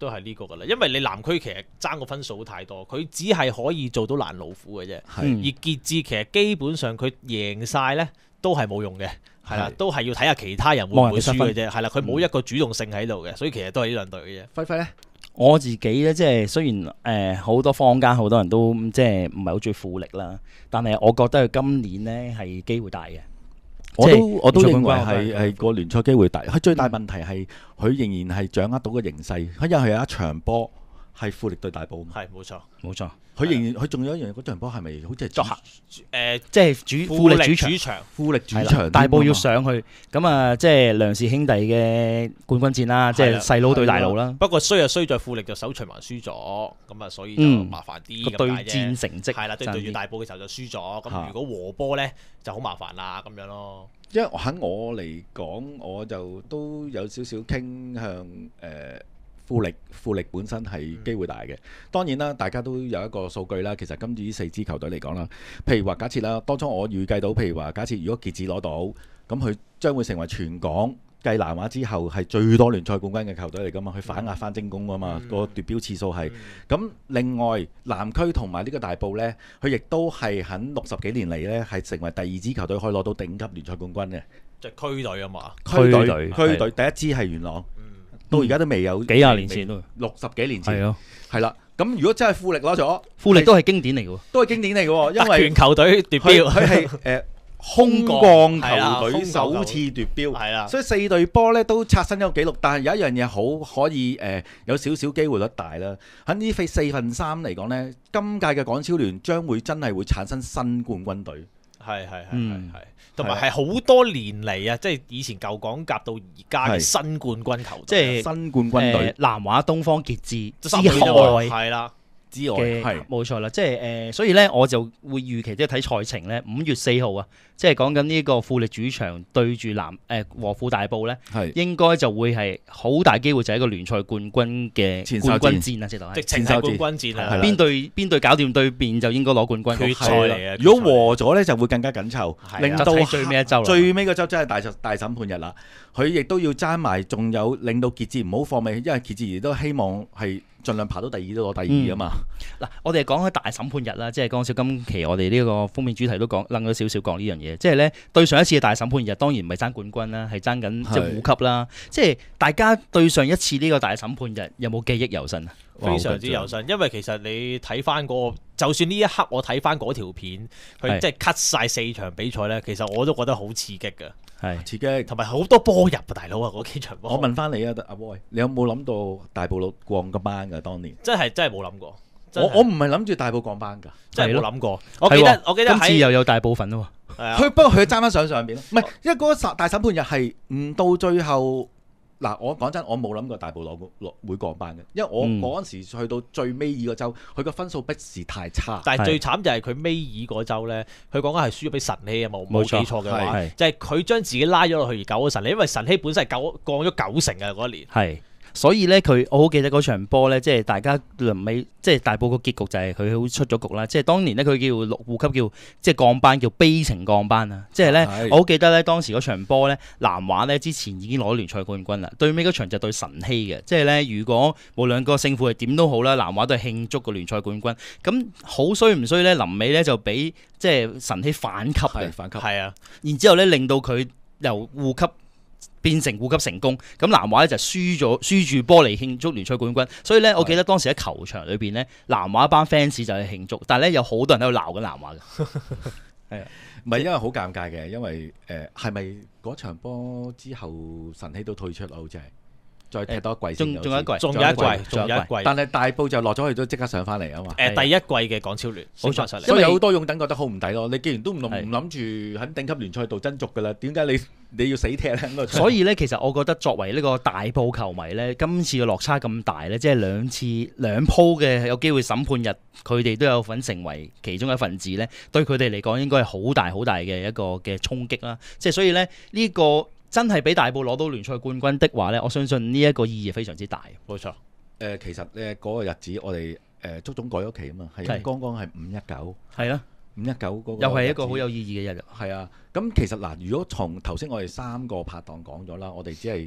都係呢個㗎啦，因為你南區其實爭個分數太多，佢只係可以做到攔老虎嘅啫。而傑志其實基本上佢贏晒咧都係冇用嘅，係啦，都係要睇下其他人會唔會輸嘅啫。係啦，佢冇一個主動性喺度嘅，所以其實都係呢兩隊嘅啫。 輝輝咧？ 我自己咧，即係雖然好多坊間好多人都即係唔係好中意富力啦，但係我覺得佢今年咧係機會大嘅。 我都認為係個聯賽機會大，佢最大問題係佢仍然係掌握到個形勢，因為佢有一場波係富力對大埔。 係冇錯， 冇錯。 佢仍然佢仲有一樣嘢，嗰場波係咪好似係作客？即係富力主場， 富力主場， 大埔要上去，咁啊，即係梁氏兄弟嘅冠軍戰啦，即係細佬對大佬啦。 不過衰在富力就首循環輸咗，咁啊，所以就麻煩啲咁解啫。對戰成績係啦，對住大埔嘅時候就輸咗，咁如果和波咧就好麻煩啦，咁樣咯。 因為喺我嚟講，我就都有少少傾向富力本身係機會大嘅。當然啦，大家都有一個數據啦。其實今次4支球隊嚟講啦，譬如話假設啦，當初我預計到，譬如話假設如果傑志攞到，咁佢將會成為全港繼南華之後係最多聯賽冠軍嘅球隊嚟㗎嘛，佢反壓翻精工㗎嘛，個奪標次數係。咁另外南區同埋呢個大埔呢，佢亦都係喺60幾年嚟呢，係成為第2支球隊可以攞到頂級聯賽冠軍嘅。 即係區隊啊嘛， 區隊第一支係元朗。到而家都未有幾廿年前都 60幾年前係咯， 係啦。咁如果真係富力攞咗， 富力都係經典嚟嘅喎， 都係經典嚟嘅喎，因為全球隊奪標， 佢係空降球隊首次奪標，係啦。所以4隊波咧都刷新咗個紀錄，但係有一樣嘢好可以有少少機會率大啦。喺呢4分3嚟講咧，今屆嘅港超聯將會真係會產生新冠軍隊。 係，同埋係好多年嚟啊！即係以前舊港甲到而家嘅新冠軍球隊， 即係新冠軍隊， 南華、東方、傑志之外，係啦。 之外係冇錯啦，即係所以咧我就會預期即係睇賽程咧，5月4號啊，即係講緊呢個富力主場對住和富大埔咧，應該就會係好大機會就係一個聯賽冠軍嘅冠軍戰啊，即係直情係冠軍戰啊！ 邊隊搞掂對面就應該攞冠軍決賽嚟嘅。 如果和咗咧就會更加緊湊，令到最尾一週啦。 最尾嗰週真係大審判日啦，佢亦都要爭埋，仲有令到傑志唔好放尾，因為傑志亦都希望係盡量爬到第2都攞第2啊嘛。 嗱，我哋講開大審判日啦，即係講少今期我哋呢個封面主題都講楞咗少少講呢樣嘢，即係咧對上一次嘅大審判日當然唔係爭冠軍啦，係爭緊即係護級啦。即係大家對上一次呢個大審判日有冇記憶猶新啊？ 非常之猶新，因為其實你睇翻嗰個，就算呢一刻我睇翻嗰條片，佢即係 cut 晒4場比賽咧，其實我都覺得好刺激㗎。 係刺激， 同埋好多波入啊，大佬啊，嗰幾場波。 我問翻你啊，阿波，你有冇諗到大埔攞降個班㗎？當年真係冇諗過。 我唔係諗住大埔降班㗎， 真係冇諗過。我記得今次又有大部分啊嘛。 佢不過佢爭翻上邊咯，唔係因為嗰個大審判日係唔到最後。嗱，我講真，我冇諗過大埔攞會降班嘅，因為我嗰陣時去到最尾2個週，佢個分數不是太差。 但係最慘就係佢尾2嗰週咧，佢講緊係輸咗俾晨曦啊，冇記錯嘅話，就係佢將自己拉咗落去而救咗晨曦，因為晨曦本身係降咗9成嘅嗰一年。 係。所以咧，我好記得嗰場波咧，即係大家臨尾，即係大埔個結局就係佢好出咗局啦。即係當年咧，佢叫護級叫即係降班，叫悲情降班啊！即係咧，我好記得咧，當時嗰場波咧，南華咧之前已經攞聯賽冠軍啦。對尾嗰場就對晨曦嘅，即係咧，如果無論個勝負係點都好啦，南華都係慶祝個聯賽冠軍。咁好衰唔衰咧？臨尾咧就俾即係晨曦反級嘅， 反級係啊。 然之後咧，令到佢由護級變成護級成功，咁南華咧就輸住波嚟慶祝聯賽冠軍，所以咧我記得當時喺球場裏邊咧，南華一班 fans 就去慶祝，但係咧有好多人喺度鬧緊南華嘅， 係啊，唔係因為好尷尬嘅，因為係咪嗰場波之後晨曦都退出啦？好似係。再踢多一季先， 仲有一季， 但係大埔就落咗去都即刻上翻嚟啊嘛。 第一季嘅港超聯， 冇錯，所以有好多擁躉覺得好唔抵咯。你既然都唔諗住喺頂級聯賽度爭逐㗎啦，點解你要死踢咧？ 所以咧，其實我覺得作為呢個大埔球迷咧，今次嘅落差咁大咧，即係兩鋪嘅有機會審判日，佢哋都有份成為其中一份子咧，對佢哋嚟講應該係好大嘅一個嘅衝擊啦。即係所以咧呢個。真係俾大埔攞到聯賽冠軍的話呢，我相信呢一個意義非常之大。 冇錯， 其實咧嗰個日子我哋足總改咗期啊嘛，係剛剛係519， 係啦 ，519嗰個又係一個好有意義嘅日。 係啊，咁其實嗱，如果從頭先我哋3個拍檔講咗啦，我哋只係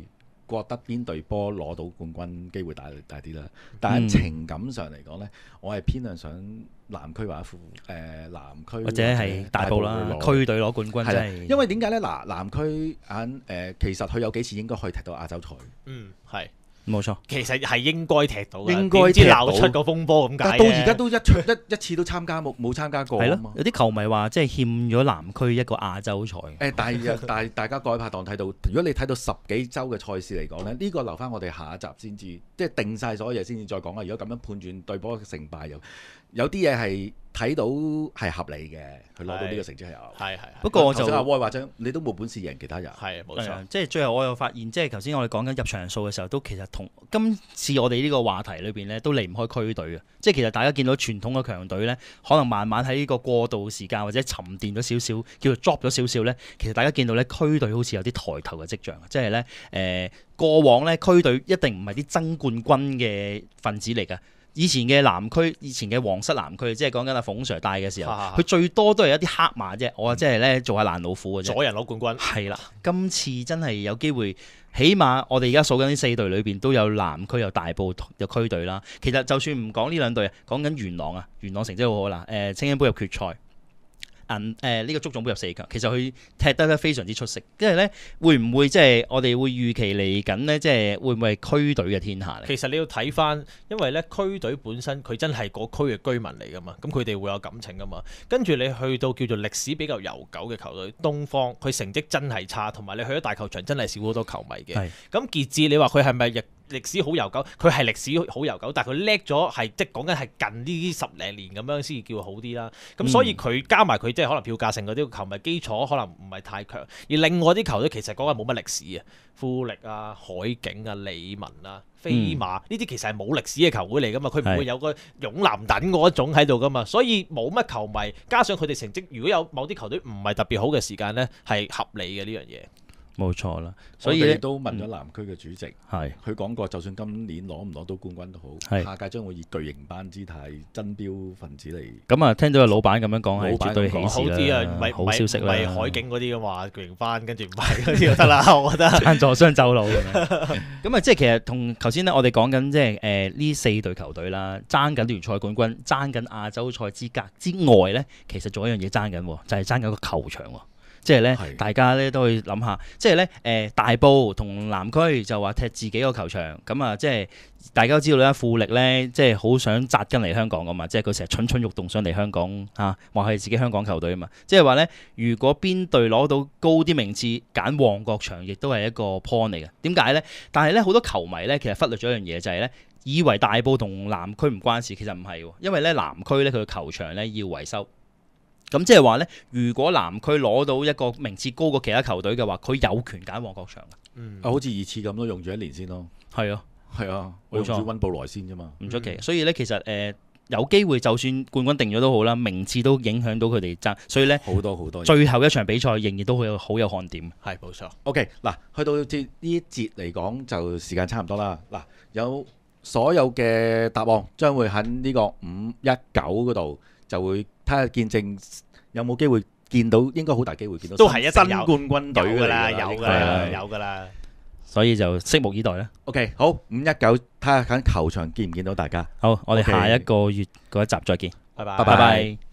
覺得邊隊波攞到冠軍機會大啲啦。但係情感上嚟講呢，我係偏向想南區或者南區或者係大埔啦，區隊攞冠軍真係。 因為點解呢？嗱，南區其實佢有幾次應該可以踢到亞洲賽。 係。 冇錯， 其實係應該踢到嘅， 應該踢到鬧出個風波咁解。 到而家都一次都參加冇參加過。 係咯，有啲球迷話即係欠咗南區一個亞洲賽。 但係大家各位拍檔睇到，如果你睇到10幾週嘅賽事嚟講呢，呢個留翻我哋下一集先至，即係定晒所有嘢先至再講啦。如果咁樣判斷對波嘅成敗，有啲嘢係睇到係合理嘅，佢攞到呢個成績係有。 係。 不過頭先阿威話將你都冇本事贏其他人。 係冇錯。 即係最後我又發現，即係頭先我哋講緊入場人數嘅時候，都其實同今次我哋呢個話題裏邊咧，都離唔開區隊嘅。即係其實大家見到傳統嘅強隊咧，可能慢慢喺呢個過渡時間或者沉澱咗少少，叫做 drop 咗少少咧。其實大家見到咧，區隊好似有啲抬頭嘅跡象。即係咧過往咧區隊一定唔係啲爭冠軍嘅分子嚟㗎。以前嘅南區，以前嘅皇室南區，即係講緊阿馮 Sir 帶嘅時候，佢最多都係一啲黑馬啫。我即係咧做下爛老虎嘅啫。 阻人攞冠軍。 係啦，今次真係有機會，起碼我哋而家數緊呢4隊裏邊都有南區、有大埔、有區隊啦。其實就算唔講呢2隊，講緊元朗啊，元朗成績好好啦。青英杯入決賽。呢個足總杯入4強，其實佢踢得非常之出色。跟住咧，會唔會即係我哋會預期嚟緊呢？即係會唔會係區隊嘅天下咧？ 其實你要睇翻，因為咧區隊本身佢真係個區嘅居民嚟噶嘛，咁佢哋會有感情噶嘛。跟住你去到叫做歷史比較悠久嘅球隊東方，佢成績真係差，同埋你去咗大球場真係少好多球迷嘅。咁傑志，你話佢係咪歷史好悠久？佢係歷史好悠久，但係佢叻咗係即係講緊係近呢10零年咁樣先至叫好啲啦。咁所以佢加埋佢即係可能票價性嗰啲球迷基礎可能唔係太強，而另外啲球隊其實講緊冇乜歷史啊，富力啊、海景啊、理文啊、飛馬呢啲其實係冇歷史嘅球會嚟噶嘛，佢唔會有個勇南等嗰一種喺度噶嘛，所以冇乜球迷，加上佢哋成績如果有某啲球隊唔係特別好嘅時間呢，係合理嘅呢樣嘢。 冇錯啦，所以我哋都問咗南區嘅主席，佢講過，就算今年攞唔攞到冠軍都好，下屆將會以巨型班姿態爭標分子嚟。 咁啊，聽到個老闆咁樣講係絕對喜事好啲啊， 好消息啦。 唔係海景嗰啲嘅話，巨型班跟住唔係嗰啲就得啦，我覺得。 贊助商走佬咁樣。咁啊，即係其實同頭先咧，我哋講緊即係呢4隊球隊啦，爭緊聯賽冠軍，爭緊亞洲賽資格之外咧，其實仲有一樣嘢爭緊，就係爭緊個球場喎。即係咧，大家咧都可以諗下，即係咧大埔同南區就話踢自己個球場，咁啊即係大家都知道咧，富力咧即係好想扎根嚟香港噶嘛，即係佢成日蠢蠢欲動想嚟香港嚇，話係自己香港球隊啊嘛，即係話咧，如果邊隊攞到高啲名次，揀旺角場亦都係一個 point 嚟嘅。點解咧？但係咧好多球迷咧其實忽略咗一樣嘢，就係咧以為大埔同南區唔關事，其實唔係喎，因為咧南區咧佢嘅球場咧要維修。咁即係話咧，如果南區攞到一個名次高過其他球隊嘅話，佢有權揀旺角場嘅。 好似熱刺咁咯，用住1年先咯。 係啊， 我用住溫布萊先啫嘛。 唔出奇。所以咧，其實有機會，就算冠軍定咗都好啦，名次都影響到佢哋爭。所以咧， 好多最後一場比賽仍然都好有看點。 係冇錯。 OK， 嗱，去到呢一節嚟講就時間差唔多啦。嗱，有所有嘅答案將會喺呢個519嗰度。就會睇下見證有冇機會見到，應該好大機會見到， 都係一新冠軍隊㗎啦，有㗎啦， 所以就拭目以待啦。 OK， 好，519睇下喺球場見唔見到大家。 好，我哋下一個月嗰一集再見。 拜拜。 拜拜。